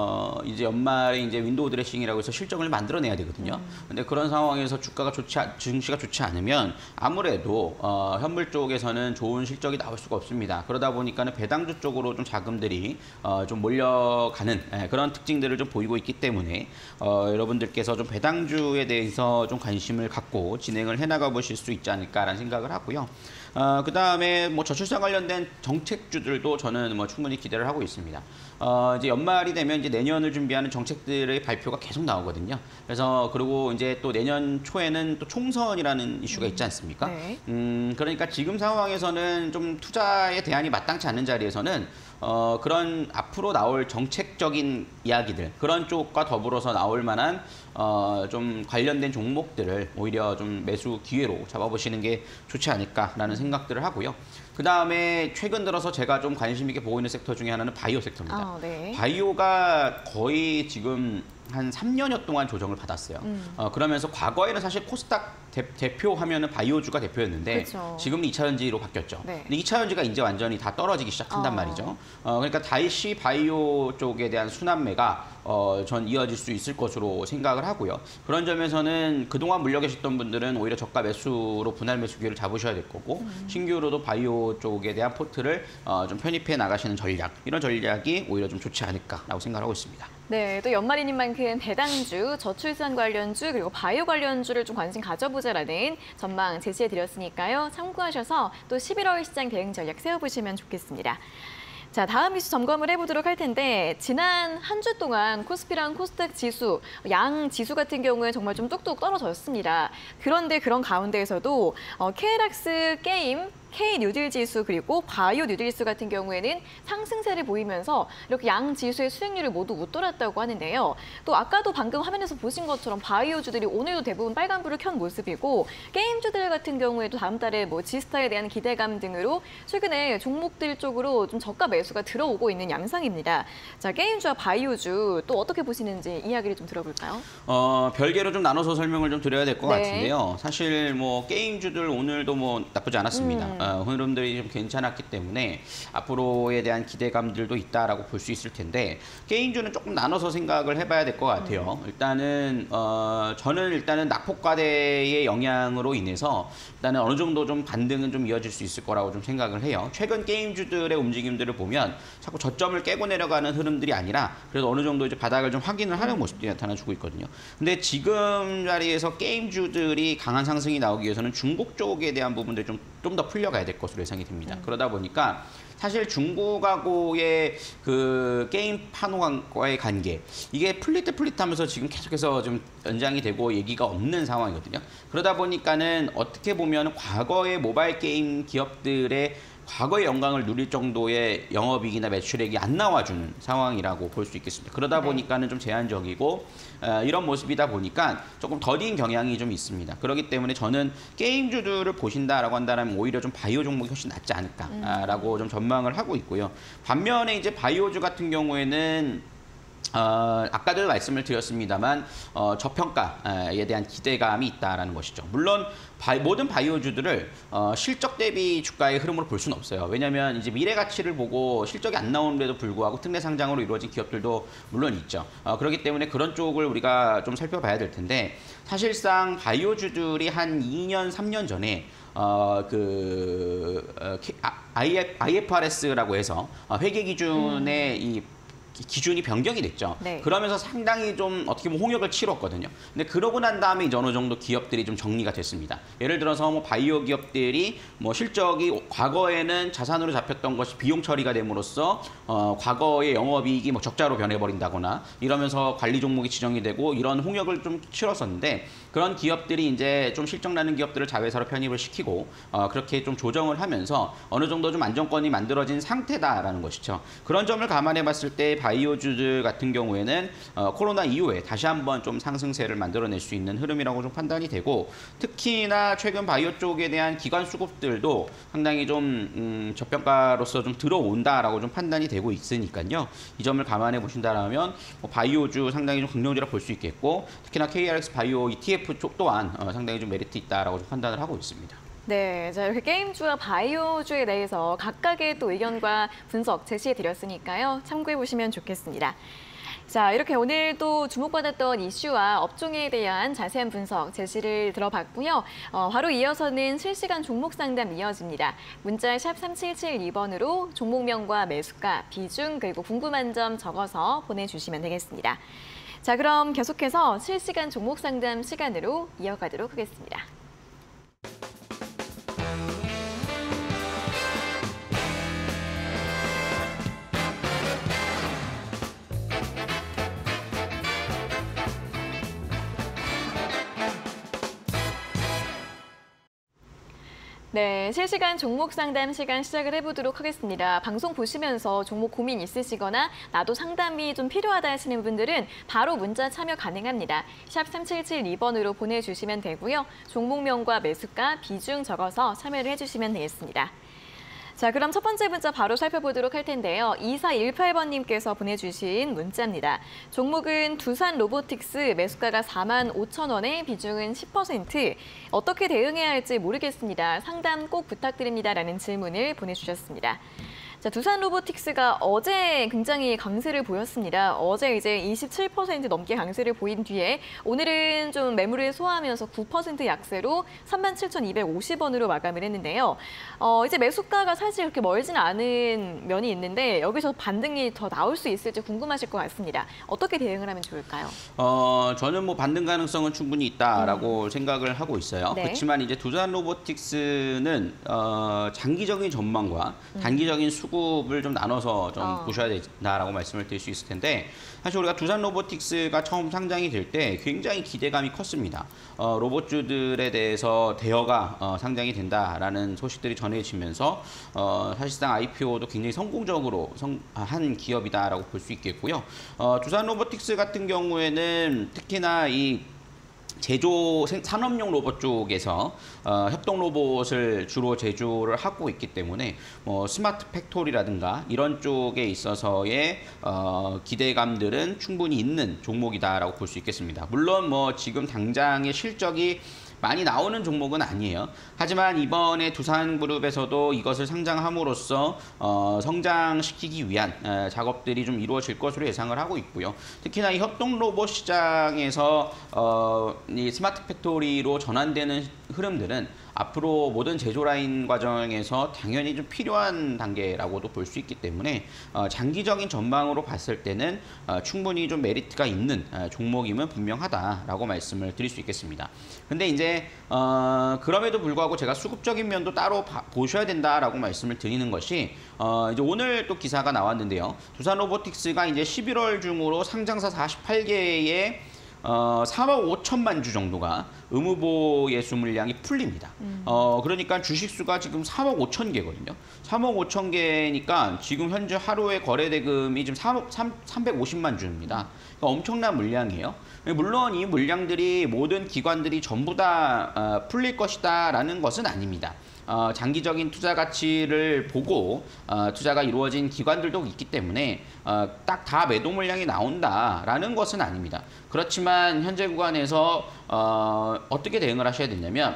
어 이제 연말에 이제 윈도우 드레싱이라고 해서 실적을 만들어내야 되거든요. 음. 근데 그런 상황에서 주가가 좋지 증시가 좋지 않으면 아무래도 어 현물 쪽에서는 좋은 실적이 나올 수가 없습니다. 그러다 보니까는 배당주 쪽으로 좀 자금들이 어좀 몰려가는 예, 그런 특징들을 좀 보이고 있기 때문에 어 여러분들께서 좀 배당주에 대해서 좀 관심을 갖고 진행을 해나가 보실 수 있지 않을까라는 생각을 하고요. 어, 그 다음에 뭐 저출산 관련된 정책주들도 저는 뭐 충분히 기대를 하고 있습니다. 어, 이제 연말이 되면 이제 내년을 준비하는 정책들의 발표가 계속 나오거든요. 그래서 그리고 이제 또 내년 초에는 또 총선이라는 이슈가 있지 않습니까? 네. 음, 그러니까 지금 상황에서는 좀 투자의 대안이 마땅치 않은 자리에서는 어, 그런 앞으로 나올 정책적인 이야기들, 그런 쪽과 더불어서 나올 만한 어, 좀 관련된 종목들을 오히려 좀 매수 기회로 잡아보시는 게 좋지 않을까라는 생각들을 하고요. 그 다음에 최근 들어서 제가 좀 관심 있게 보고 있는 섹터 중에 하나는 바이오 섹터입니다. 아, 네. 바이오가 거의 지금 한 삼 년여 동안 조정을 받았어요. 음. 어, 그러면서 과거에는 사실 코스닥 대, 대표하면은 바이오주가 대표였는데 그쵸. 지금은 이 차 전지로 바뀌었죠. 네. 근데 이 차 전지가 이제 완전히 다 떨어지기 시작한단 어. 말이죠. 어, 그러니까 다시 바이오 쪽에 대한 순환매가 어, 전 이어질 수 있을 것으로 생각을 하고요. 그런 점에서는 그동안 물려 계셨던 분들은 오히려 저가 매수로 분할 매수 기회를 잡으셔야 될 거고 음. 신규로도 바이오 쪽에 대한 포트를 어, 좀 편입해 나가시는 전략, 이런 전략이 오히려 좀 좋지 않을까라고 생각하고 있습니다. 네, 또 연말이닌 만큼 배당주, 저출산 관련주, 그리고 바이오 관련주를 좀 관심 가져보자라는 전망 제시해드렸으니까요. 참고하셔서 또 십일월 시장 대응 전략 세워보시면 좋겠습니다. 자, 다음 이슈 점검을 해보도록 할 텐데, 지난 한 주 동안 코스피랑 코스닥 지수, 양 지수 같은 경우에 정말 좀 뚝뚝 떨어졌습니다. 그런데 그런 가운데에서도 어, 케이락스 게임, K뉴딜 지수 그리고 바이오 뉴딜 지수 같은 경우에는 상승세를 보이면서 이렇게 양 지수의 수익률을 모두 웃돌았다고 하는데요. 또 아까도 방금 화면에서 보신 것처럼 바이오주들이 오늘도 대부분 빨간불을 켠 모습이고, 게임주들 같은 경우에도 다음 달에 뭐 지스타에 대한 기대감 등으로 최근에 종목들 쪽으로 좀 저가 매수가 들어오고 있는 양상입니다. 자, 게임주와 바이오주 또 어떻게 보시는지 이야기를 좀 들어볼까요? 어, 별개로 좀 나눠서 설명을 좀 드려야 될 것 네. 같은데요. 사실 뭐 게임주들 오늘도 뭐 나쁘지 않았습니다. 음. 어, 흐름들이 좀 괜찮았기 때문에 앞으로에 대한 기대감들도 있다라고 볼 수 있을 텐데, 게임주는 조금 나눠서 생각을 해봐야 될 것 같아요. 음. 일단은 어, 저는 일단은 낙폭과대의 영향으로 인해서 일단은 어느 정도 좀 반등은 좀 이어질 수 있을 거라고 좀 생각을 해요. 최근 게임주들의 움직임들을 보면 자꾸 저점을 깨고 내려가는 흐름들이 아니라 그래도 어느 정도 이제 바닥을 좀 확인을 하는 모습들이 나타나주고 있거든요. 근데 지금 자리에서 게임주들이 강한 상승이 나오기 위해서는 중국 쪽에 대한 부분들이 좀 좀 더 풀려가야 될 것으로 예상이 됩니다. 음. 그러다 보니까 사실 중국하고의 그 게임 판호과의 관계 이게 플릿 플릿하면서 지금 계속해서 좀 연장이 되고 얘기가 없는 상황이거든요. 그러다 보니까는 어떻게 보면 과거의 모바일 게임 기업들의 과거의 영광을 누릴 정도의 영업이익이나 매출액이 안 나와주는 상황이라고 볼 수 있겠습니다. 그러다 보니까는 좀 제한적이고 어, 이런 모습이다 보니까 조금 더딘 경향이 좀 있습니다. 그렇기 때문에 저는 게임주들을 보신다라고 한다면 오히려 좀 바이오 종목이 훨씬 낫지 않을까라고 음. 좀 전망을 하고 있고요. 반면에 이제 바이오주 같은 경우에는 어, 아까도 말씀을 드렸습니다만 어, 저평가에 대한 기대감이 있다라는 것이죠. 물론 바이, 모든 바이오주들을 어, 실적 대비 주가의 흐름으로 볼 수는 없어요. 왜냐하면 이제 미래 가치를 보고 실적이 안 나오는데도 불구하고 특례 상장으로 이루어진 기업들도 물론 있죠. 어, 그렇기 때문에 그런 쪽을 우리가 좀 살펴봐야 될 텐데 사실상 바이오주들이 한 이 년, 삼 년 전에 어, 그 어, 아이에프알에스라고 해서 회계 기준의 음. 이 기준이 변경이 됐죠. 네. 그러면서 상당히 좀 어떻게 보면 홍역을 치렀거든요. 근데 그러고 난 다음에 이제 어느 정도 기업들이 좀 정리가 됐습니다. 예를 들어서 뭐 바이오 기업들이 뭐 실적이 과거에는 자산으로 잡혔던 것이 비용 처리가 됨으로써 어, 과거의 영업이익이 뭐 적자로 변해버린다거나 이러면서 관리 종목이 지정이 되고 이런 홍역을 좀 치렀었는데 그런 기업들이 이제 좀 실적 나는 기업들을 자회사로 편입을 시키고 어, 그렇게 좀 조정을 하면서 어느 정도 좀 안정권이 만들어진 상태다라는 것이죠. 그런 점을 감안해 봤을 때 바이오주들 같은 경우에는 어, 코로나 이후에 다시 한번 좀 상승세를 만들어낼 수 있는 흐름이라고 좀 판단이 되고 특히나 최근 바이오 쪽에 대한 기관 수급들도 상당히 좀 음, 저평가로서 좀 들어온다라고 좀 판단이 되고 있으니까요. 이 점을 감안해 보신다라면 뭐 바이오주 상당히 좀 긍정적이라 볼 수 있겠고 특히나 케이알엑스 바이오 이티에프 쪽 또한 어, 상당히 좀 메리트 있다라고 좀 판단을 하고 있습니다. 네, 자 이렇게 게임주와 바이오주에 대해서 각각의 또 의견과 분석 제시해 드렸으니까요. 참고해 보시면 좋겠습니다. 자, 이렇게 오늘도 주목받았던 이슈와 업종에 대한 자세한 분석 제시를 들어봤고요. 어, 바로 이어서는 실시간 종목 상담 이어집니다. 문자 샵 삼칠칠이 번으로 종목명과 매수가, 비중, 그리고 궁금한 점 적어서 보내주시면 되겠습니다. 자, 그럼 계속해서 실시간 종목 상담 시간으로 이어가도록 하겠습니다. 네, 실시간 종목 상담 시간 시작을 해보도록 하겠습니다. 방송 보시면서 종목 고민 있으시거나 나도 상담이 좀 필요하다 하시는 분들은 바로 문자 참여 가능합니다. 샵 삼칠칠이 번으로 보내주시면 되고요. 종목명과 매수가, 비중 적어서 참여를 해주시면 되겠습니다. 자, 그럼 첫 번째 문자 바로 살펴보도록 할 텐데요. 이사일팔 번님께서 보내주신 문자입니다. 종목은 두산 로보틱스, 매수가가 사만 오천 원에 비중은 십 퍼센트. 어떻게 대응해야 할지 모르겠습니다. 상담 꼭 부탁드립니다라는 질문을 보내주셨습니다. 자, 두산 로보틱스가 어제 굉장히 강세를 보였습니다. 어제 이제 이십칠 퍼센트 넘게 강세를 보인 뒤에 오늘은 좀 매물을 소화하면서 구 퍼센트 약세로 삼만 칠천이백오십 원으로 마감을 했는데요. 어, 이제 매수가가 사실 그렇게 멀진 않은 면이 있는데 여기서 반등이 더 나올 수 있을지 궁금하실 것 같습니다. 어떻게 대응을 하면 좋을까요? 어, 저는 뭐 반등 가능성은 충분히 있다라고 음. 생각을 하고 있어요. 네. 그렇지만 이제 두산 로보틱스는 어, 장기적인 전망과 음. 단기적인 수 수급을 좀 나눠서 좀 어. 보셔야 된다라고 말씀을 드릴 수 있을 텐데 사실 우리가 두산 로보틱스가 처음 상장이 될 때 굉장히 기대감이 컸습니다. 어, 로봇주들에 대해서 대여가 어, 상장이 된다라는 소식들이 전해지면서 어, 사실상 아이피오도 굉장히 성공적으로 성, 한 기업이다라고 볼 수 있겠고요. 어, 두산 로보틱스 같은 경우에는 특히나 이 제조 산업용 로봇 쪽에서 어, 협동 로봇을 주로 제조를 하고 있기 때문에 뭐 스마트 팩토리라든가 이런 쪽에 있어서의 어, 기대감들은 충분히 있는 종목이다라고 볼 수 있겠습니다. 물론 뭐 지금 당장의 실적이 많이 나오는 종목은 아니에요. 하지만 이번에 두산그룹에서도 이것을 상장함으로써 어, 성장시키기 위한 에, 작업들이 좀 이루어질 것으로 예상을 하고 있고요. 특히나 이 협동 로봇 시장에서 어, 이 스마트 팩토리로 전환되는 흐름들은 앞으로 모든 제조 라인 과정에서 당연히 좀 필요한 단계라고도 볼 수 있기 때문에 어, 장기적인 전망으로 봤을 때는 어, 충분히 좀 메리트가 있는 어, 종목임은 분명하다라고 말씀을 드릴 수 있겠습니다. 근데 이제 어, 그럼에도 불구하고 제가 수급적인 면도 따로 봐, 보셔야 된다라고 말씀을 드리는 것이 어, 이제 오늘 또 기사가 나왔는데요. 두산로보틱스가 이제 십일월 중으로 상장사 사십팔 개의 어, 삼억 오천만 주 정도가 의무보호 예수 물량이 풀립니다. 음. 어, 그러니까 주식수가 지금 삼억 오천 개거든요. 삼억 오천 개니까 지금 현재 하루에 거래 대금이 지금 삼억 삼백오십만 주입니다. 그러니까 엄청난 물량이에요. 물론 이 물량들이 모든 기관들이 전부 다 어, 풀릴 것이다라는 것은 아닙니다. 어, 장기적인 투자 가치를 보고 어, 투자가 이루어진 기관들도 있기 때문에 어, 딱 다 매도 물량이 나온다라는 것은 아닙니다. 그렇지만 현재 구간에서 어, 어떻게 대응을 하셔야 되냐면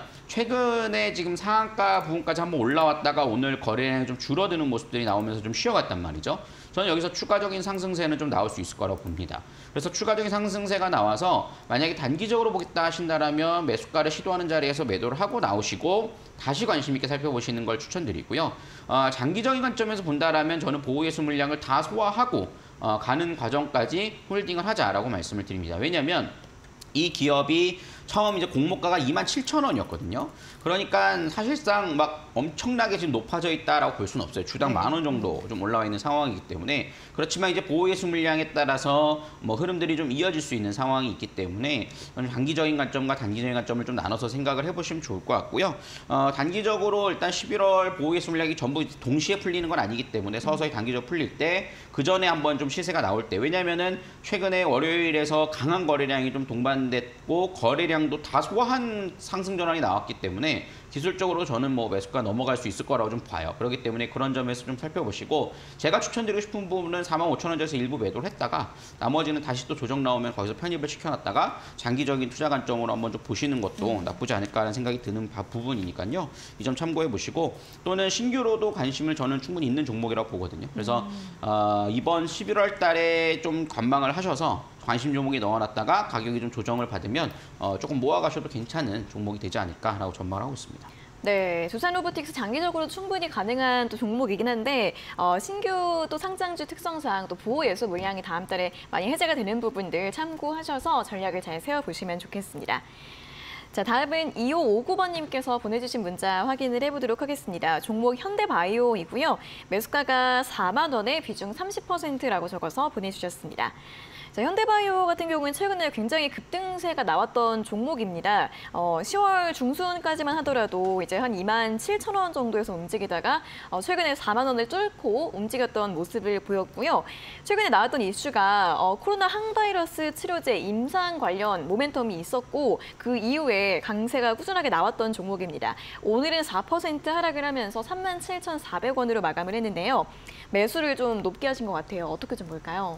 최근에 지금 상한가 부분까지 한번 올라왔다가 오늘 거래량이 좀 줄어드는 모습들이 나오면서 좀 쉬어갔단 말이죠. 저는 여기서 추가적인 상승세는 좀 나올 수 있을 거라고 봅니다. 그래서 추가적인 상승세가 나와서 만약에 단기적으로 보겠다 하신다라면 매수가를 시도하는 자리에서 매도를 하고 나오시고 다시 관심 있게 살펴보시는 걸 추천드리고요. 어, 장기적인 관점에서 본다라면 저는 보호예수 물량을 다 소화하고 어, 가는 과정까지 홀딩을 하자라고 말씀을 드립니다. 왜냐하면 이 기업이 처음 이제 공모가가 이만 칠천 원이었거든요. 그러니까 사실상 막 엄청나게 지금 높아져 있다라고 볼 수는 없어요. 주당 만 원 정도 좀 올라와 있는 상황이기 때문에. 그렇지만 이제 보호예수 물량에 따라서 뭐 흐름들이 좀 이어질 수 있는 상황이 있기 때문에 장기적인 관점과 단기적인 관점을 좀 나눠서 생각을 해보시면 좋을 것 같고요. 어, 단기적으로 일단 십일월 보호예수 물량이 전부 동시에 풀리는 건 아니기 때문에 서서히 단기적으로 풀릴 때 그 전에 한번 좀 시세가 나올 때, 왜냐면은 최근에 월요일에서 강한 거래량이 좀 동반됐고 거래량도 다 소화한 상승 전환이 나왔기 때문에 기술적으로 저는 뭐 매수가 넘어갈 수 있을 거라고 좀 봐요. 그렇기 때문에 그런 점에서 좀 살펴보시고, 제가 추천드리고 싶은 부분은 사만 오천 원에서 일부 매도를 했다가 나머지는 다시 또 조정 나오면 거기서 편입을 시켜놨다가 장기적인 투자 관점으로 한번 좀 보시는 것도 음. 나쁘지 않을까라는 생각이 드는 부분이니까요. 이 점 참고해 보시고, 또는 신규로도 관심을 저는 충분히 있는 종목이라고 보거든요. 그래서 음. 어, 이번 십일월 달에 좀 관망을 하셔서 관심 종목에 넣어놨다가 가격이 좀 조정을 받으면 어, 조금 모아가셔도 괜찮은 종목이 되지 않을까라고 전망을 하고 있습니다. 네, 두산로보틱스 장기적으로 충분히 가능한 또 종목이긴 한데 어, 신규 또 상장주 특성상 또 보호 예수 물량이 다음 달에 많이 해제가 되는 부분들 참고하셔서 전략을 잘 세워보시면 좋겠습니다. 자, 다음은 이오오구 번님께서 보내주신 문자 확인을 해보도록 하겠습니다. 종목 현대바이오이고요. 매수가가 사만 원에 비중 삼십 퍼센트라고 적어서 보내주셨습니다. 자, 현대바이오 같은 경우는 최근에 굉장히 급등세가 나왔던 종목입니다. 어, 시월 중순까지만 하더라도 이제 한 이만 칠천 원 정도에서 움직이다가 어, 최근에 사만 원을 뚫고 움직였던 모습을 보였고요. 최근에 나왔던 이슈가 어, 코로나 항바이러스 치료제 임상 관련 모멘텀이 있었고 그 이후에 강세가 꾸준하게 나왔던 종목입니다. 오늘은 사 퍼센트 하락을 하면서 삼만 칠천사백 원으로 마감을 했는데요. 매수를 좀 높게 하신 것 같아요. 어떻게 좀 볼까요?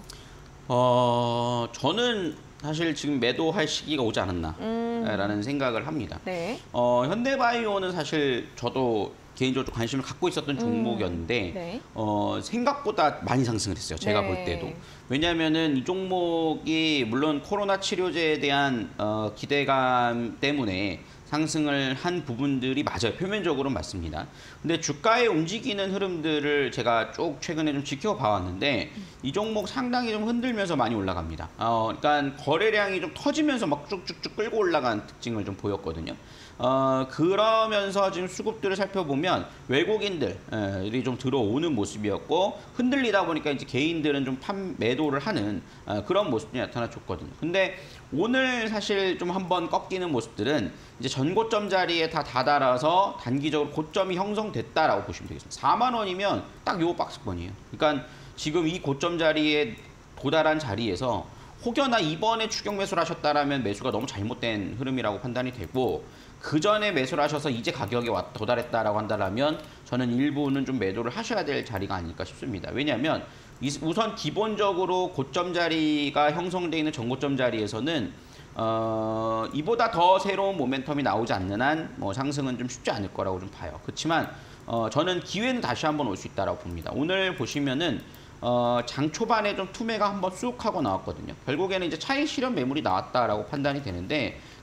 어, 저는 사실 지금 매도할 시기가 오지 않았나라는 음. 생각을 합니다. 네. 어, 현대바이오는 사실 저도 개인적으로 관심을 갖고 있었던 종목이었는데 음. 네. 어, 생각보다 많이 상승을 했어요. 제가 네. 볼 때도. 왜냐하면은 이 종목이 물론 코로나 치료제에 대한 어, 기대감 때문에 상승을 한 부분들이 맞아요. 표면적으로는 맞습니다. 근데 주가의 움직이는 흐름들을 제가 쭉 최근에 좀 지켜봐왔는데 이 종목 상당히 좀 흔들면서 많이 올라갑니다. 어, 그러니까 거래량이 좀 터지면서 막 쭉쭉쭉 끌고 올라간 특징을 좀 보였거든요. 어, 그러면서 지금 수급들을 살펴보면 외국인들이 좀 들어오는 모습이었고 흔들리다 보니까 이제 개인들은 좀 판, 매도를 하는 어, 그런 모습이 나타나줬거든요. 근데 오늘 사실 좀 한번 꺾이는 모습들은 이제 전고점 자리에 다 다다라서 단기적으로 고점이 형성됐다라고 보시면 되겠습니다. 사만 원이면 딱 요 박스권이에요. 그러니까 지금 이 고점 자리에 도달한 자리에서 혹여나 이번에 추격 매수를 하셨다라면 매수가 너무 잘못된 흐름이라고 판단이 되고, 그 전에 매수를 하셔서 이제 가격에 도달했다라고 한다면 저는 일부는 좀 매도를 하셔야 될 자리가 아닐까 싶습니다. 왜냐하면 우선 기본적으로 고점 자리가 형성되어 있는 전고점 자리에서는 어, 이보다 더 새로운 모멘텀이 나오지 않는 한 뭐 상승은 좀 쉽지 않을 거라고 좀 봐요. 그렇지만 어, 저는 기회는 다시 한번 올 수 있다고 봅니다. 오늘 보시면은 어, 장 초반에 좀 투매가 한번 쑥 하고 나왔거든요. 결국에는 이제 차익 실현 매물이 나왔다라고 판단이 되는데,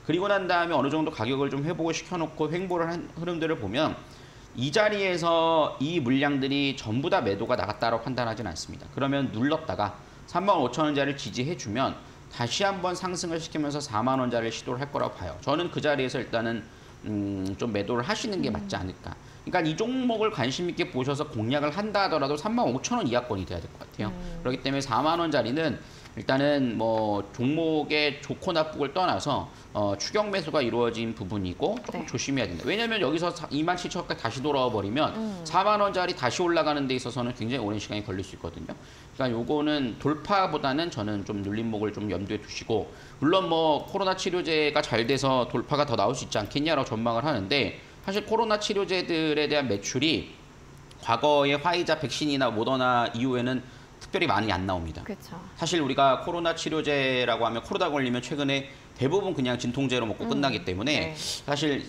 그리고 난 다음에 어느 정도 가격을 좀 회복을 시켜놓고 횡보를 한 흐름들을 보면 이 자리에서 이 물량들이 전부 다 매도가 나갔다고 판단하진 않습니다. 그러면 눌렀다가 삼만 오천 원짜리를 지지해주면 다시 한번 상승을 시키면서 사만 원짜리를 시도를 할 거라고 봐요. 저는 그 자리에서 일단은 음, 좀 매도를 하시는 게 맞지 않을까. 그러니까 이 종목을 관심 있게 보셔서 공략을 한다 하더라도 삼만 오천 원 이하권이 돼야 될 것 같아요. 음. 그렇기 때문에 사만 원짜리는 일단은 뭐 종목의 좋고 나쁘고를 떠나서 어, 추격 매수가 이루어진 부분이고 조금 네. 조심해야 된다. 왜냐하면 여기서 이만 칠천 원까지 다시 돌아와 버리면 음. 사만 원짜리 다시 올라가는 데 있어서는 굉장히 오랜 시간이 걸릴 수 있거든요. 그러니까 요거는 돌파보다는 저는 좀 눌림목을 좀 염두에 두시고, 물론 뭐 코로나 치료제가 잘 돼서 돌파가 더 나올 수 있지 않겠냐라고 전망을 하는데, 사실 코로나 치료제들에 대한 매출이 과거의 화이자 백신이나 모더나 이후에는 특별히 많이 안 나옵니다. 그쵸. 사실 우리가 코로나 치료제라고 하면 코로나 걸리면 최근에 대부분 그냥 진통제로 먹고 음, 끝나기 때문에 네. 사실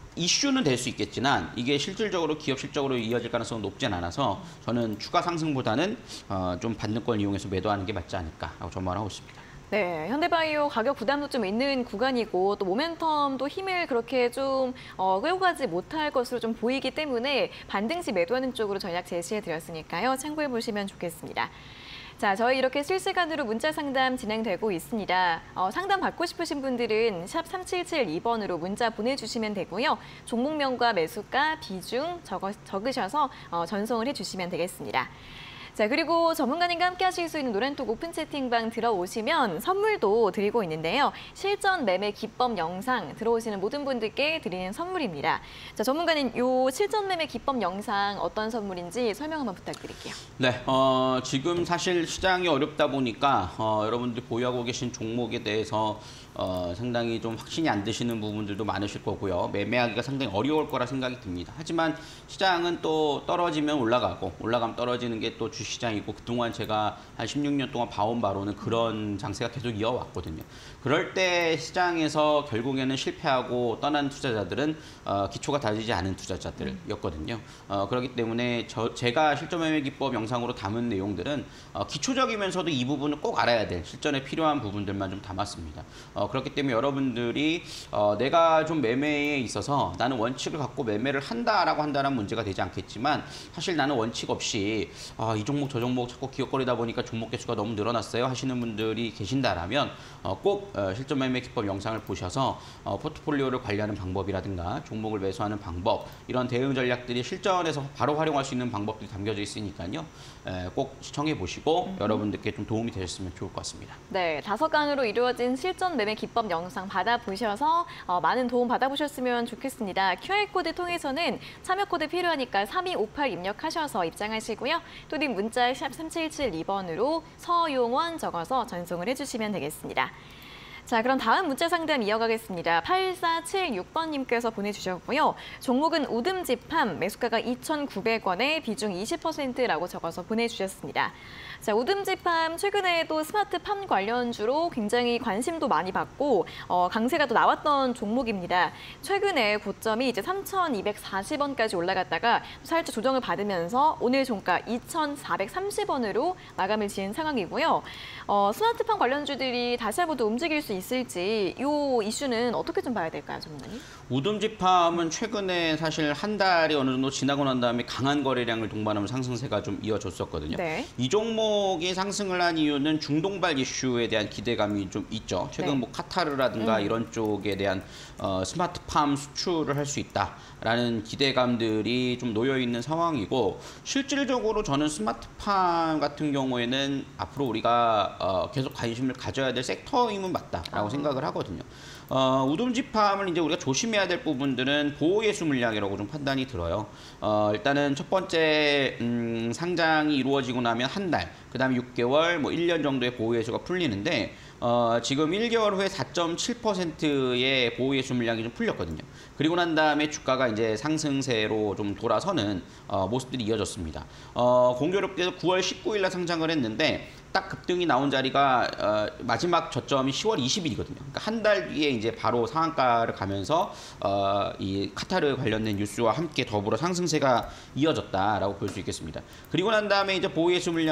이슈는 될 수 있겠지만 이게 실질적으로 기업 실적으로 이어질 가능성은 높진 않아서 저는 추가 상승보다는 어, 좀 받는권 이용해서 매도하는 게 맞지 않을까라고 전망을 하고 있습니다. 네, 현대바이오 가격 부담도 좀 있는 구간이고 또 모멘텀도 힘을 그렇게 좀 어, 끌고 가지 못할 것으로 좀 보이기 때문에 반등시 매도하는 쪽으로 전략 제시해드렸으니까요. 참고해 보시면 좋겠습니다. 자, 저희 이렇게 실시간으로 문자 상담 진행되고 있습니다. 어, 상담 받고 싶으신 분들은 샵 삼칠칠이 번으로 문자 보내주시면 되고요. 종목명과 매수가, 비중 적어, 적으셔서 어, 전송을 해주시면 되겠습니다. 자, 그리고 전문가님과 함께 하실 수 있는 노란톡 오픈 채팅방 들어오시면 선물도 드리고 있는데요. 실전 매매 기법 영상 들어오시는 모든 분들께 드리는 선물입니다. 자, 전문가님, 요 실전 매매 기법 영상 어떤 선물인지 설명 한번 부탁드릴게요. 네, 어, 지금 사실 시장이 어렵다 보니까 어, 여러분들이 보유하고 계신 종목에 대해서 어, 상당히 좀 확신이 안 드시는 부분들도 많으실 거고요. 매매하기가 상당히 어려울 거라 생각이 듭니다. 하지만 시장은 또 떨어지면 올라가고 올라가면 떨어지는 게 또 주시장이고, 그동안 제가 한 십육 년 동안 봐온 바로는 그런 장세가 계속 이어왔거든요. 그럴 때 시장에서 결국에는 실패하고 떠난 투자자들은 어, 기초가 다지지 않은 투자자들이었거든요. 어, 그렇기 때문에 저, 제가 실전 매매 기법 영상으로 담은 내용들은 어, 기초적이면서도 이 부분을 꼭 알아야 될 실전에 필요한 부분들만 좀 담았습니다. 어, 그렇기 때문에 여러분들이 어, 내가 좀 매매에 있어서 나는 원칙을 갖고 매매를 한다라고 한다는 문제가 되지 않겠지만, 사실 나는 원칙 없이 아, 이 종목 저 종목 자꾸 기억거리다 보니까 종목 개수가 너무 늘어났어요 하시는 분들이 계신다라면 어, 꼭 어, 실전 매매 기법 영상을 보셔서 어, 포트폴리오를 관리하는 방법이라든가 종목을 매수하는 방법, 이런 대응 전략들이 실전에서 바로 활용할 수 있는 방법들이 담겨져 있으니까요. 에, 꼭 시청해 보시고 음. 여러분들께 좀 도움이 되셨으면 좋을 것 같습니다. 네, 다섯 강으로 이루어진 실전 매매 기법 영상 받아보셔서 어, 많은 도움 받아보셨으면 좋겠습니다. 큐알코드 통해서는 참여 코드 필요하니까 삼이오팔 입력하셔서 입장하시고요. 또 문자 샵 삼칠칠이 번으로 서용원 적어서 전송을 해주시면 되겠습니다. 자, 그럼 다음 문자 상담 이어가겠습니다. 팔사칠육 번님께서 보내주셨고요. 종목은 우듬지팜, 매수가가 이천구백 원에 비중 이십 퍼센트라고 적어서 보내주셨습니다. 자, 우듬지팜 최근에도 스마트팜 관련주로 굉장히 관심도 많이 받고 어, 강세가 또 나왔던 종목입니다. 최근에 고점이 이제 삼천이백사십 원까지 올라갔다가 살짝 조정을 받으면서 오늘 종가 이천사백삼십 원으로 마감을 지은 상황이고요. 어, 스마트팜 관련주들이 다시 한번 더 움직일 수 있을지 이 이슈는 어떻게 좀 봐야 될까요, 전문가님? 우듬지팜은 최근에 사실 한 달이 어느 정도 지나고 난 다음에 강한 거래량을 동반하면 상승세가 좀 이어졌었거든요. 네. 이 종목이 상승을 한 이유는 중동발 이슈에 대한 기대감이 좀 있죠. 최근 네. 뭐 카타르라든가 음. 이런 쪽에 대한 어, 스마트팜 수출을 할 수 있다라는 기대감들이 좀 놓여 있는 상황이고, 실질적으로 저는 스마트팜 같은 경우에는 앞으로 우리가 어, 계속 관심을 가져야 될 섹터임은 맞다라고 아. 생각을 하거든요. 어, 우듬지팜을 이제 우리가 조심해야 될 부분들은 보호예수 물량이라고 좀 판단이 들어요. 어, 일단은 첫 번째 음, 상장이 이루어지고 나면 한 달, 그 다음에 육 개월, 뭐 일 년 정도의 보호예수가 풀리는데 어, 지금 일 개월 후에 사 점 칠 퍼센트의 보호예수 물량이 좀 풀렸거든요. 그리고 난 다음에 주가가 이제 상승세로 좀 돌아서는 어, 모습들이 이어졌습니다. 어, 공교롭게도 구월 십구일 날 상장을 했는데 딱 급등이 나온 자리가 어, 마지막 저점이 시월 이십일이거든요. 그러니까 한 달 뒤에 이제 바로 상한가를 가면서 어, 이 카타르 관련된 뉴스와 함께 더불어 상승세가 이어졌다라고 볼 수 있겠습니다. 그리고 난 다음에 이제 보호예수 물량은 육 개월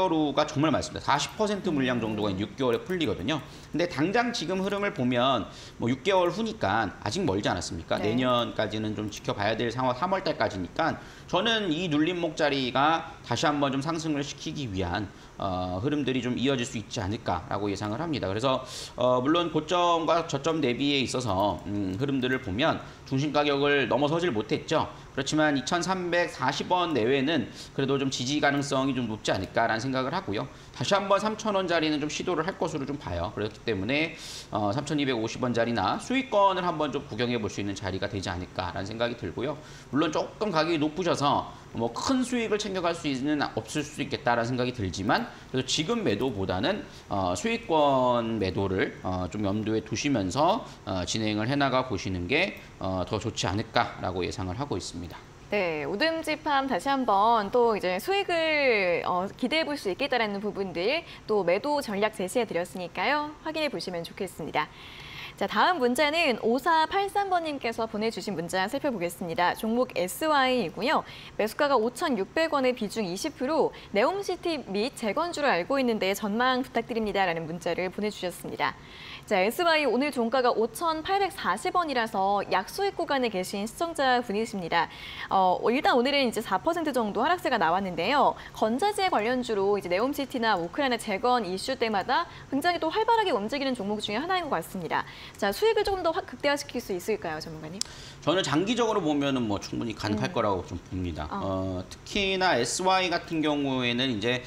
개월 후가 정말 많습니다. 사십 퍼센트 물량 정도가 육 개월에 풀리거든요. 근데 당장 지금 흐름을 보면 뭐 육 개월 후니까 아직 멀지 않았습니까? 네. 내년까지는 좀 지켜봐야 될 상황, 삼월 달까지니까 저는 이 눌림목 자리가 다시 한번 좀 상승을 시키기 위한 어, 흐름들이 좀 이어질 수 있지 않을까라고 예상을 합니다. 그래서 어, 물론 고점과 저점 대비에 있어서 음, 흐름들을 보면 중심 가격을 넘어서질 못했죠. 그렇지만 이천삼백사십 원 내외는 그래도 좀 지지 가능성이 좀 높지 않을까라는 생각을 하고요. 다시 한번 삼천 원짜리는 좀 시도를 할 것으로 좀 봐요. 그렇기 때문에 어, 삼천이백오십 원짜리나 수익권을 한번 좀 구경해 볼 수 있는 자리가 되지 않을까라는 생각이 들고요. 물론 조금 가격이 높으셔서 뭐 큰 수익을 챙겨갈 수 있는 없을 수 있겠다라는 생각이 들지만 그래서 지금 매도보다는 어, 수익권 매도를 어, 좀 염두에 두시면서 어, 진행을 해나가 보시는 게 어, 더 좋지 않을까라고 예상을 하고 있습니다. 네, 오듬지팜 다시 한번 또 이제 수익을 어, 기대해 볼 수 있겠다라는 부분들 또 매도 전략 제시해 드렸으니까요. 확인해 보시면 좋겠습니다. 자, 다음 문자는 오사팔삼 번님께서 보내주신 문자 살펴보겠습니다. 종목 에스와이이고요. 매수가가 오천육백 원의 비중 이십 퍼센트, 네옴시티 및 재건주로 알고 있는데 전망 부탁드립니다라는 문자를 보내주셨습니다. 자, 에스와이 오늘 종가가 오천팔백사십 원이라서 약수익 구간에 계신 시청자분이십니다. 어, 일단 오늘은 이제 사 퍼센트 정도 하락세가 나왔는데요. 건자재 관련주로 이제 네옴시티나 우크라이나 재건 이슈 때마다 굉장히 또 활발하게 움직이는 종목 중에 하나인 것 같습니다. 자, 수익을 조금 더 극대화시킬 수 있을까요, 전문가님? 저는 장기적으로 보면은 뭐 충분히 가능할 음. 거라고 좀 봅니다. 어. 어, 특히나 에스와이 같은 경우에는 이제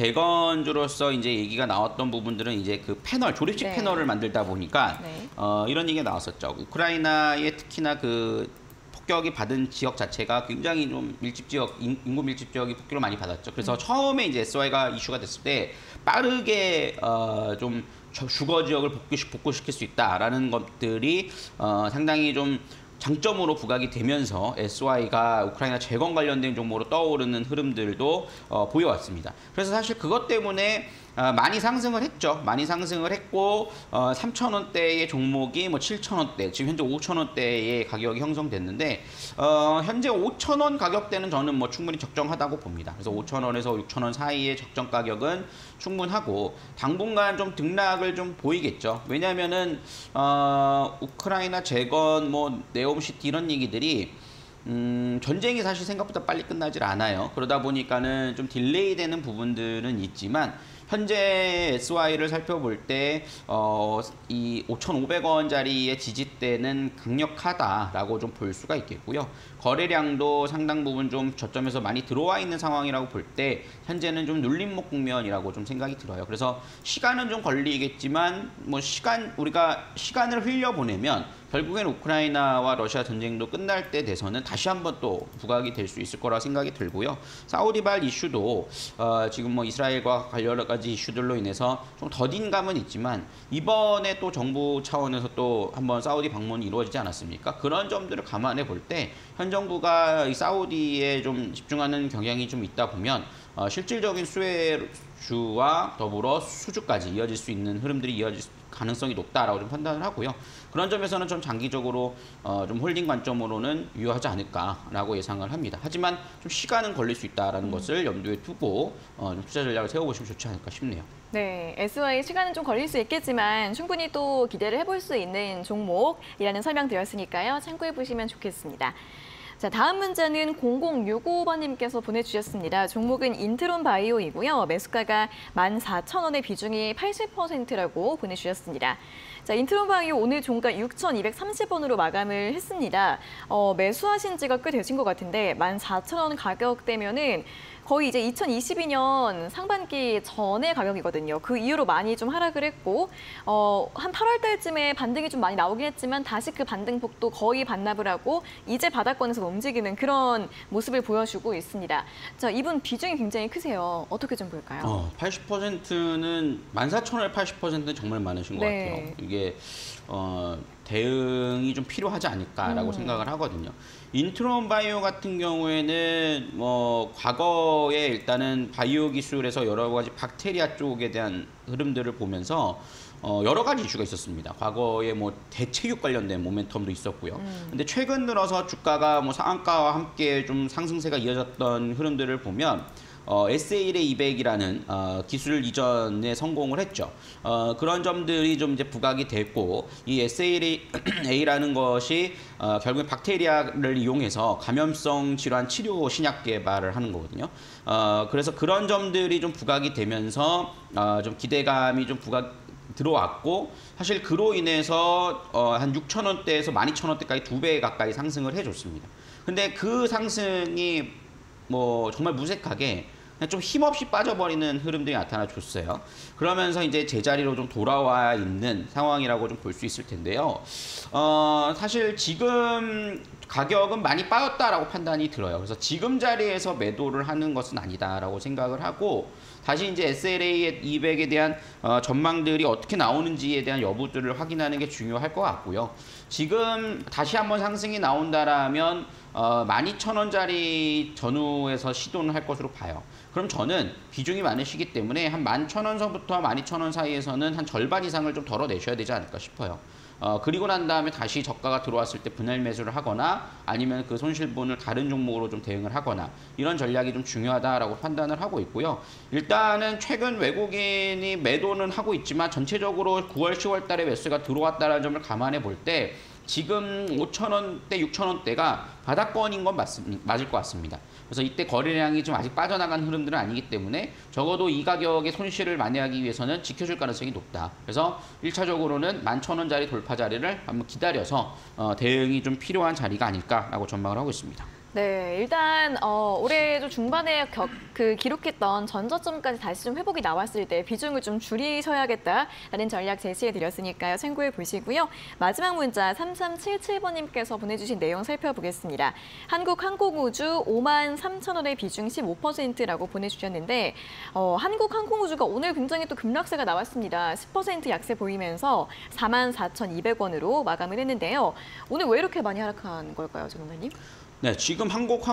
재건주로서 이제 얘기가 나왔던 부분들은 이제 그 패널, 조립식 네. 패널을 만들다 보니까 네. 어, 이런 얘기가 나왔었죠. 우크라이나의 특히나 그 폭격이 받은 지역 자체가 굉장히 좀 밀집 지역, 인구 밀집 지역이 폭격을 많이 받았죠. 그래서 음. 처음에 이제 에스와이가 이슈가 됐을 때 빠르게 어, 좀 주거 지역을 복구시, 복구시킬 수 있다라는 것들이 어, 상당히 좀 장점으로 부각이 되면서 에스와이가 우크라이나 재건 관련된 종목으로 떠오르는 흐름들도 어, 보여왔습니다. 그래서 사실 그것 때문에 어, 많이 상승을 했죠. 많이 상승을 했고 어, 삼천 원대의 종목이 뭐 칠천 원대, 지금 현재 오천 원대의 가격이 형성됐는데 어, 현재 오천 원 가격대는 저는 뭐 충분히 적정하다고 봅니다. 그래서 오천 원에서 육천 원 사이의 적정 가격은 충분하고 당분간 좀 등락을 좀 보이겠죠. 왜냐하면은 어, 우크라이나 재건, 뭐 네옴시티 이런 얘기들이 음, 전쟁이 사실 생각보다 빨리 끝나질 않아요. 그러다 보니까는 좀 딜레이 되는 부분들은 있지만 현재 에스와이를 살펴볼 때, 어, 이 오천오백 원짜리의 지지대는 강력하다라고 좀 볼 수가 있겠고요. 거래량도 상당 부분 좀 저점에서 많이 들어와 있는 상황이라고 볼 때, 현재는 좀 눌림목 국면이라고 좀 생각이 들어요. 그래서 시간은 좀 걸리겠지만, 뭐 시간, 우리가 시간을 흘려보내면 결국엔 우크라이나와 러시아 전쟁도 끝날 때 돼서는 다시 한번 또 부각이 될 수 있을 거라 생각이 들고요. 사우디발 이슈도 어, 지금 뭐 이스라엘과 여러 가지 이슈들로 인해서 좀 더딘 감은 있지만 이번에 또 정부 차원에서 또 한번 사우디 방문이 이루어지지 않았습니까? 그런 점들을 감안해 볼 때 현 정부가 이 사우디에 좀 집중하는 경향이 좀 있다 보면 어, 실질적인 수혜주와 더불어 수주까지 이어질 수 있는 흐름들이 이어질 가능성이 높다라고 좀 판단을 하고요. 그런 점에서는 좀 장기적으로 어, 좀 홀딩 관점으로는 유효하지 않을까라고 예상을 합니다. 하지만 좀 시간은 걸릴 수 있다라는 음. 것을 염두에 두고 어, 좀 투자 전략을 세워보시면 좋지 않을까 싶네요. 네, 에스와이 시간은 좀 걸릴 수 있겠지만 충분히 또 기대를 해볼 수 있는 종목이라는 설명 드렸으니까요. 참고해 보시면 좋겠습니다. 자, 다음 문자는 공공육오 번님께서 보내주셨습니다. 종목은 인트론 바이오이고요. 매수가가 만 사천 원의 비중이 팔십 퍼센트라고 보내주셨습니다. 자, 인트론 바이오 오늘 종가 육천이백삼십 원으로 마감을 했습니다. 어, 매수하신 지가 꽤 되신 것 같은데 만 사천 원 가격대면은 거의 이제 이천이십이 년 상반기 전의 가격이거든요. 그 이후로 많이 좀 하락을 했고 어, 한 팔월 달쯤에 반등이 좀 많이 나오긴 했지만 다시 그 반등폭도 거의 반납을 하고 이제 바닥권에서 움직이는 그런 모습을 보여주고 있습니다. 자, 이분 비중이 굉장히 크세요. 어떻게 좀 볼까요? 어, 팔십 퍼센트는 만 사천 원에 팔십 퍼센트는 정말 많으신 것 네. 같아요. 이게 어, 대응이 좀 필요하지 않을까라고 음. 생각을 하거든요. 인트론 바이오 같은 경우에는 뭐 과거에 일단은 바이오 기술에서 여러 가지 박테리아 쪽에 대한 흐름들을 보면서 어 여러 가지 이슈가 있었습니다. 과거에 뭐 대체육 관련된 모멘텀도 있었고요. 음. 근데 최근 들어서 주가가 뭐 상한가와 함께 좀 상승세가 이어졌던 흐름들을 보면 어, 에스에일의 이백이라는 어, 기술 이전에 성공을 했죠. 어, 그런 점들이 좀 이제 부각이 됐고, 이 에스에일에이라는 것이 어, 결국에 박테리아를 이용해서 감염성 질환 치료 신약 개발을 하는 거거든요. 어, 그래서 그런 점들이 좀 부각이 되면서 어, 좀 기대감이 좀 부각 들어왔고, 사실 그로 인해서 어, 한 육천 원대에서 만 이천 원대까지 두 배 가까이 상승을 해줬습니다. 근데 그 상승이 뭐 정말 무색하게 그냥 좀 힘없이 빠져버리는 흐름들이 나타나줬어요. 그러면서 이제 제자리로 좀 돌아와 있는 상황이라고 좀 볼 수 있을 텐데요. 어, 사실 지금 가격은 많이 빠졌다라고 판단이 들어요. 그래서 지금 자리에서 매도를 하는 것은 아니다라고 생각을 하고, 다시 이제 에스엘에이 이백에 대한 어, 전망들이 어떻게 나오는지에 대한 여부들을 확인하는 게 중요할 것 같고요. 지금 다시 한번 상승이 나온다라면 어, 만 이천 원짜리 전후에서 시도는 할 것으로 봐요. 그럼 저는 비중이 많으시기 때문에 한 만 천 원서부터 만 이천 원 사이에서는 한 절반 이상을 좀 덜어내셔야 되지 않을까 싶어요. 어, 그리고 난 다음에 다시 저가가 들어왔을 때 분할 매수를 하거나 아니면 그 손실분을 다른 종목으로 좀 대응을 하거나, 이런 전략이 좀 중요하다라고 판단을 하고 있고요. 일단은 최근 외국인이 매도는 하고 있지만 전체적으로 구월, 시월 달에 매수가 들어왔다는 점을 감안해 볼 때 지금 오천 원대, 육천 원대가 바닥권인 건 맞, 맞을 것 같습니다. 그래서 이때 거래량이 좀 아직 빠져나간 흐름들은 아니기 때문에 적어도 이 가격의 손실을 만회하기 위해서는 지켜줄 가능성이 높다. 그래서 일 차적으로는 만 천 원짜리 돌파 자리를 한번 기다려서 어, 대응이 좀 필요한 자리가 아닐까라고 전망을 하고 있습니다. 네, 일단 어, 올해 좀 중반에 격, 그 기록했던 전저점까지 다시 좀 회복이 나왔을 때 비중을 좀 줄이셔야겠다라는 전략 제시해드렸으니까요. 참고해 보시고요. 마지막 문자 삼삼칠칠 번님께서 보내주신 내용 살펴보겠습니다. 한국항공우주 오만 삼천 원의 비중 십오 퍼센트라고 보내주셨는데, 어, 한국항공우주가 오늘 굉장히 또 급락세가 나왔습니다. 십 퍼센트 약세 보이면서 사만 사천이백 원으로 마감을 했는데요. 오늘 왜 이렇게 많이 하락한 걸까요, 전문가님? 네, 지금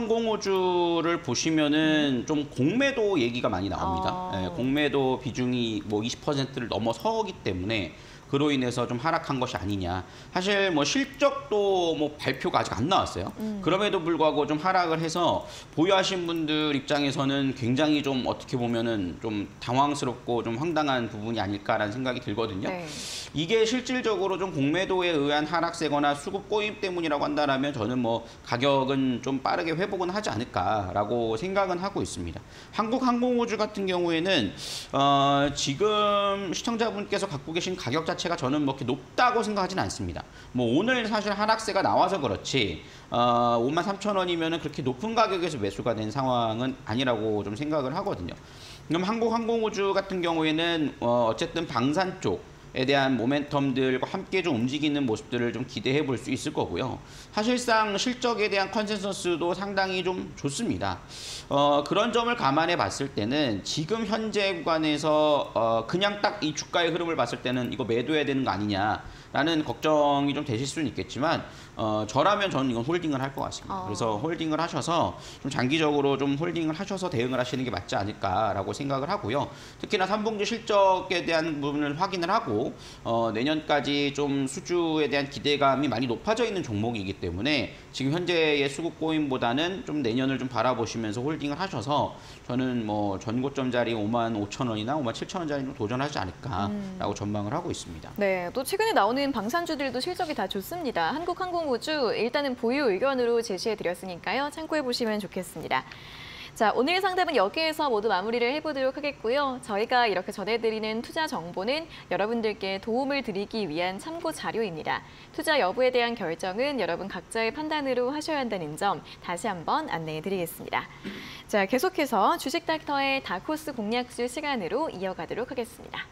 한국항공우주를 보시면은 좀 공매도 얘기가 많이 나옵니다. 아. 네, 공매도 비중이 뭐 이십 퍼센트를 넘어서기 때문에 그로 인해서 좀 하락한 것이 아니냐. 사실 뭐 실적도 뭐 발표가 아직 안 나왔어요. 음. 그럼에도 불구하고 좀 하락을 해서 보유하신 분들 입장에서는 굉장히 좀 어떻게 보면은 좀 당황스럽고 좀 황당한 부분이 아닐까라는 생각이 들거든요. 네. 이게 실질적으로 좀 공매도에 의한 하락세거나 수급 꼬임 때문이라고 한다면 저는 뭐 가격은 좀 빠르게 회복은 하지 않을까라고 생각은 하고 있습니다. 한국항공우주 같은 경우에는 어, 지금 시청자분께서 갖고 계신 가격 자체가 저는 뭐 이렇게 높다고 생각하지는 않습니다. 뭐 오늘 사실 하락세가 나와서 그렇지 어, 오만 삼천 원이면은 그렇게 높은 가격에서 매수가 된 상황은 아니라고 좀 생각을 하거든요. 그럼 한국항공우주 같은 경우에는 어, 어쨌든 방산 쪽 에 대한 모멘텀들과 함께 좀 움직이는 모습들을 좀 기대해 볼 수 있을 거고요. 사실상 실적에 대한 컨센서스도 상당히 좀 좋습니다. 어, 그런 점을 감안해 봤을 때는 지금 현재 구간에서 어, 그냥 딱 이 주가의 흐름을 봤을 때는 이거 매도해야 되는 거 아니냐라는 걱정이 좀 되실 수는 있겠지만 어, 저라면 저는 이건 홀딩을 할 것 같습니다. 어. 그래서 홀딩을 하셔서 좀 장기적으로 좀 홀딩을 하셔서 대응을 하시는 게 맞지 않을까라고 생각을 하고요. 특히나 삼 분기 실적에 대한 부분을 확인을 하고 어, 내년까지 좀 수주에 대한 기대감이 많이 높아져 있는 종목이기 때문에 지금 현재의 수급 고임보다는 좀 내년을 좀 바라보시면서 홀딩을 하셔서 저는 뭐 전고점 자리 오만 오천 원이나 오만 칠천 원짜리 좀 도전하지 않을까라고 음. 전망을 하고 있습니다. 네, 또 최근에 나오는 방산주들도 실적이 다 좋습니다. 한국항공우주 일단은 보유 의견으로 제시해드렸으니까요. 참고해 보시면 좋겠습니다. 자, 오늘 상담은 여기에서 모두 마무리를 해보도록 하겠고요. 저희가 이렇게 전해드리는 투자 정보는 여러분들께 도움을 드리기 위한 참고 자료입니다. 투자 여부에 대한 결정은 여러분 각자의 판단으로 하셔야 한다는 점 다시 한번 안내해드리겠습니다. 자, 계속해서 주식닥터의 다코스 공략주 시간으로 이어가도록 하겠습니다.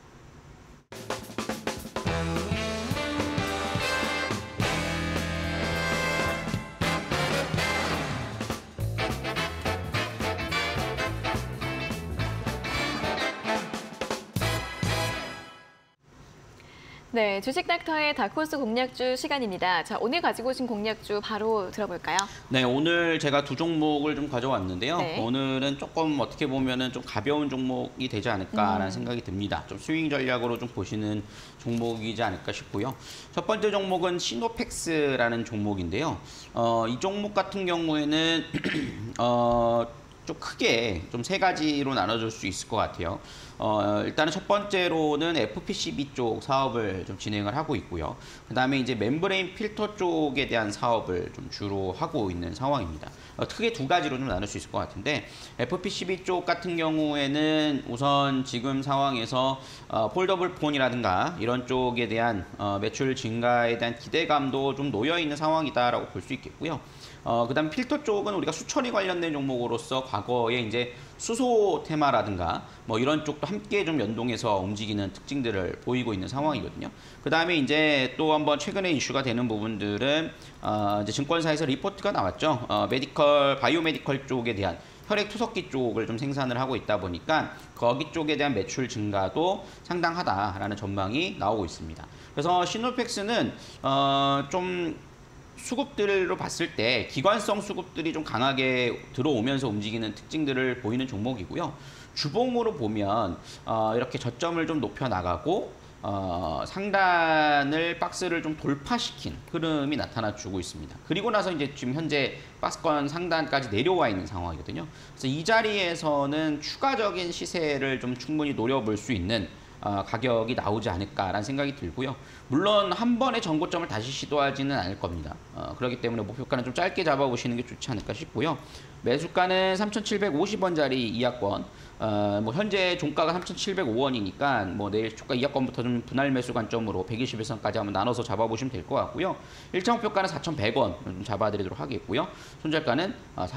네, 주식닥터의 다코스 공략주 시간입니다. 자, 오늘 가지고 오신 공략주 바로 들어볼까요? 네, 오늘 제가 두 종목을 좀 가져왔는데요. 네. 오늘은 조금 어떻게 보면은 좀 가벼운 종목이 되지 않을까라는 음. 생각이 듭니다. 좀 스윙 전략으로 좀 보시는 종목이지 않을까 싶고요. 첫 번째 종목은 시노펙스라는 종목인데요. 어, 이 종목 같은 경우에는 어, 좀 크게 좀 세 가지로 나눠줄 수 있을 것 같아요. 어, 일단은 첫 번째로는 에프피씨비 쪽 사업을 좀 진행을 하고 있고요. 그 다음에 이제 멤브레인 필터 쪽에 대한 사업을 좀 주로 하고 있는 상황입니다. 어, 크게 두 가지로 좀 나눌 수 있을 것 같은데, 에프피씨비 쪽 같은 경우에는 우선 지금 상황에서 어, 폴더블 폰이라든가 이런 쪽에 대한 어, 매출 증가에 대한 기대감도 좀 놓여 있는 상황이다라고 볼 수 있겠고요. 어, 그 다음 필터 쪽은 우리가 수천이 관련된 종목으로서 과거에 이제 수소 테마라든가 뭐 이런 쪽도 함께 좀 연동해서 움직이는 특징들을 보이고 있는 상황이거든요. 그 다음에 이제 또 한번 최근에 이슈가 되는 부분들은 어, 이제 증권사에서 리포트가 나왔죠. 어, 메디컬, 바이오메디컬 쪽에 대한 혈액 투석기 쪽을 좀 생산을 하고 있다 보니까 거기 쪽에 대한 매출 증가도 상당하다라는 전망이 나오고 있습니다. 그래서 시노펙스는 어, 좀 수급들로 봤을 때 기관성 수급들이 좀 강하게 들어오면서 움직이는 특징들을 보이는 종목이고요. 주봉으로 보면 어, 이렇게 저점을 좀 높여 나가고 어, 상단을 박스를 좀 돌파시킨 흐름이 나타나주고 있습니다. 그리고 나서 이제 지금 현재 박스권 상단까지 내려와 있는 상황이거든요. 그래서 이 자리에서는 추가적인 시세를 좀 충분히 노려볼 수 있는 어, 가격이 나오지 않을까라는 생각이 들고요. 물론 한 번에 전고점을 다시 시도하지는 않을 겁니다. 어, 그렇기 때문에 목표가는 좀 짧게 잡아보시는 게 좋지 않을까 싶고요. 매수가는 삼천칠백오십 원짜리 이하권, 어, 뭐 현재 종가가 삼천칠백오 원이니까 뭐 내일 주가 이하권부터 좀 분할 매수 관점으로 백이십일 선까지 한번 나눠서 잡아보시면 될 것 같고요. 일 차 목표가는 사천백 원 좀 잡아드리도록 하겠고요. 손절가는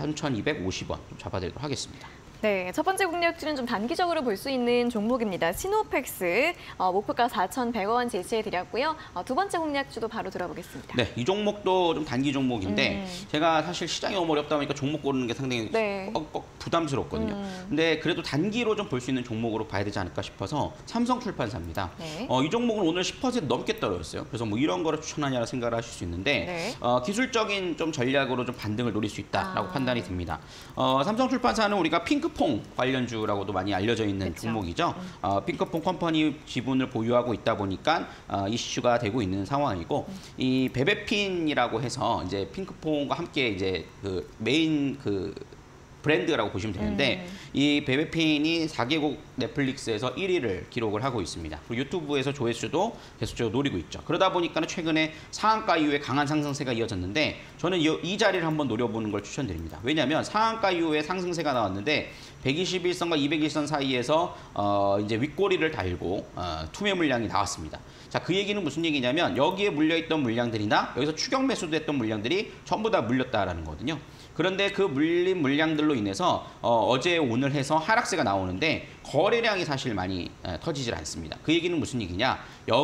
삼천이백오십 원 좀 잡아드리도록 하겠습니다. 네, 첫 번째 공략주는 좀 단기적으로 볼 수 있는 종목입니다. 시노펙스, 어, 목표가 사천백 원 제시해드렸고요. 어, 두 번째 공략주도 바로 들어보겠습니다. 네, 이 종목도 좀 단기 종목인데 음. 제가 사실 시장이 너무 어렵다 보니까 종목 고르는 게 상당히 네. 뻑뻑 부담스럽거든요. 음. 근데 그래도 단기로 좀 볼 수 있는 종목으로 봐야 되지 않을까 싶어서 삼성출판사입니다. 네. 어, 이 종목은 오늘 십 퍼센트 넘게 떨어졌어요. 그래서 뭐 이런 거를 추천하냐고 생각을 하실 수 있는데 네. 어, 기술적인 좀 전략으로 좀 반등을 노릴 수 있다라고 아. 판단이 듭니다. 어, 삼성출판사는 우리가 핑크퐁 관련주라고도 많이 알려져 있는 그쵸. 종목이죠. 음. 어, 핑크퐁 컴퍼니 지분을 보유하고 있다 보니까 어, 이슈가 되고 있는 상황이고 음. 이 베베핀이라고 해서 이제 핑크퐁과 함께 이제 그 메인 그 브랜드라고 보시면 되는데 음. 이 베베핀이 사 개국 넷플릭스에서 일 위를 기록을 하고 있습니다. 그리고 유튜브에서 조회수도 계속적으로 노리고 있죠. 그러다 보니까 최근에 상한가 이후에 강한 상승세가 이어졌는데 저는 이, 이 자리를 한번 노려보는 걸 추천드립니다. 왜냐하면 상한가 이후에 상승세가 나왔는데 백이십일 선과 이백일 선 사이에서 어, 이제 윗꼬리를 달고 어, 투매 물량이 나왔습니다. 자, 그 얘기는 무슨 얘기냐면 여기에 물려있던 물량들이나 여기서 추격 매수도 했던 물량들이 전부 다 물렸다라는 거거든요. 그런데 그 물린 물량들로 인해서 어, 어제 오늘 해서 하락세가 나오는데 거래량이 사실 많이 에, 터지질 않습니다. 그 얘기는 무슨 얘기냐?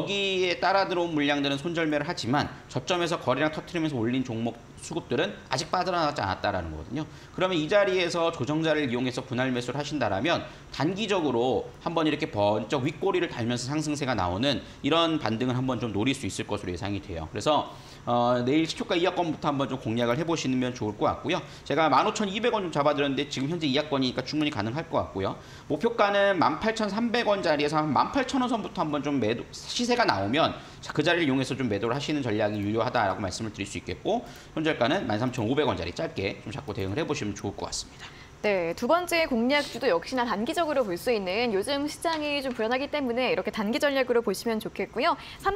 여기에 따라 들어온 물량들은 손절매를 하지만 저점에서 거래량 터트리면서 올린 종목 수급들은 아직 빠져나가지 않았다라는 거거든요. 그러면 이 자리에서 조정자를 이용해서 분할 매수를 하신다라면 단기적으로 한번 이렇게 번쩍 윗꼬리를 달면서 상승세가 나오는 이런 반등을 한번 좀 노릴 수 있을 것으로 예상이 돼요. 그래서 어, 내일 시초가 이하권부터 한번 좀 공략을 해보시면 좋을 것 같고요. 제가 만 오천이백 원 좀 잡아드렸는데 지금 현재 이하권이니까 충분히 가능할 것 같고요. 목표가는 만 팔천삼백 원 자리에서 한 만 팔천 원 선부터 한번 좀 매도 시세가 나오면 자, 그 자리를 이용해서 좀 매도를 하시는 전략이 유효하다라고 말씀을 드릴 수 있겠고 손절가는 만 삼천오백 원짜리 짧게 좀 잡고 대응을 해보시면 좋을 것 같습니다. 네, 두 번째 공략주도 역시나 단기적으로 볼 수 있는 요즘 시장이 좀 불안하기 때문에 이렇게 단기 전략으로 보시면 좋겠고요.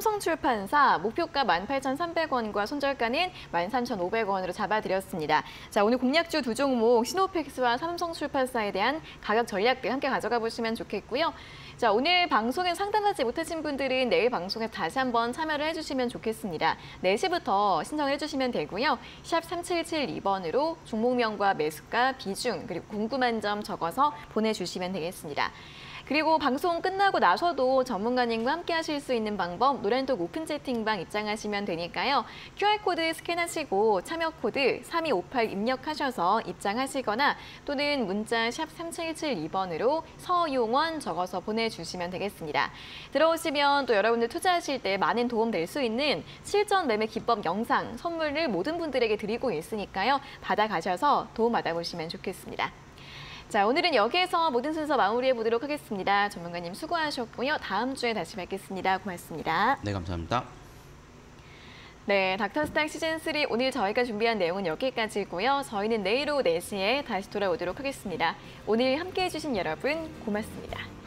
삼성출판사 목표가 만 팔천삼백 원과 손절가는 만 삼천오백 원으로 잡아드렸습니다. 자, 오늘 공략주 두 종목 시노펙스와 삼성출판사에 대한 가격 전략들 함께 가져가 보시면 좋겠고요. 자, 오늘 방송에 상담하지 못하신 분들은 내일 방송에 다시 한번 참여를 해주시면 좋겠습니다. 네 시부터 신청해 주시면 되고요. 샵 삼칠칠이 번으로 종목명과 매수가, 비중, 그리고 궁금한 점 적어서 보내주시면 되겠습니다. 그리고 방송 끝나고 나서도 전문가님과 함께 하실 수 있는 방법 노란톡 오픈 채팅방 입장하시면 되니까요. 큐알코드 스캔하시고 참여 코드 삼이오팔 입력하셔서 입장하시거나 또는 문자 샵 삼칠칠이 번으로 서용원 적어서 보내주시면 되겠습니다. 들어오시면 또 여러분들 투자하실 때 많은 도움 될 수 있는 실전 매매 기법 영상 선물을 모든 분들에게 드리고 있으니까요. 받아가셔서 도움 받아보시면 좋겠습니다. 자, 오늘은 여기에서 모든 순서 마무리해 보도록 하겠습니다. 전문가님 수고하셨고요. 다음 주에 다시 뵙겠습니다. 고맙습니다. 네, 감사합니다. 네, 닥터스탁 시즌삼 오늘 저희가 준비한 내용은 여기까지고요. 저희는 내일 오후 네 시에 다시 돌아오도록 하겠습니다. 오늘 함께해 주신 여러분 고맙습니다.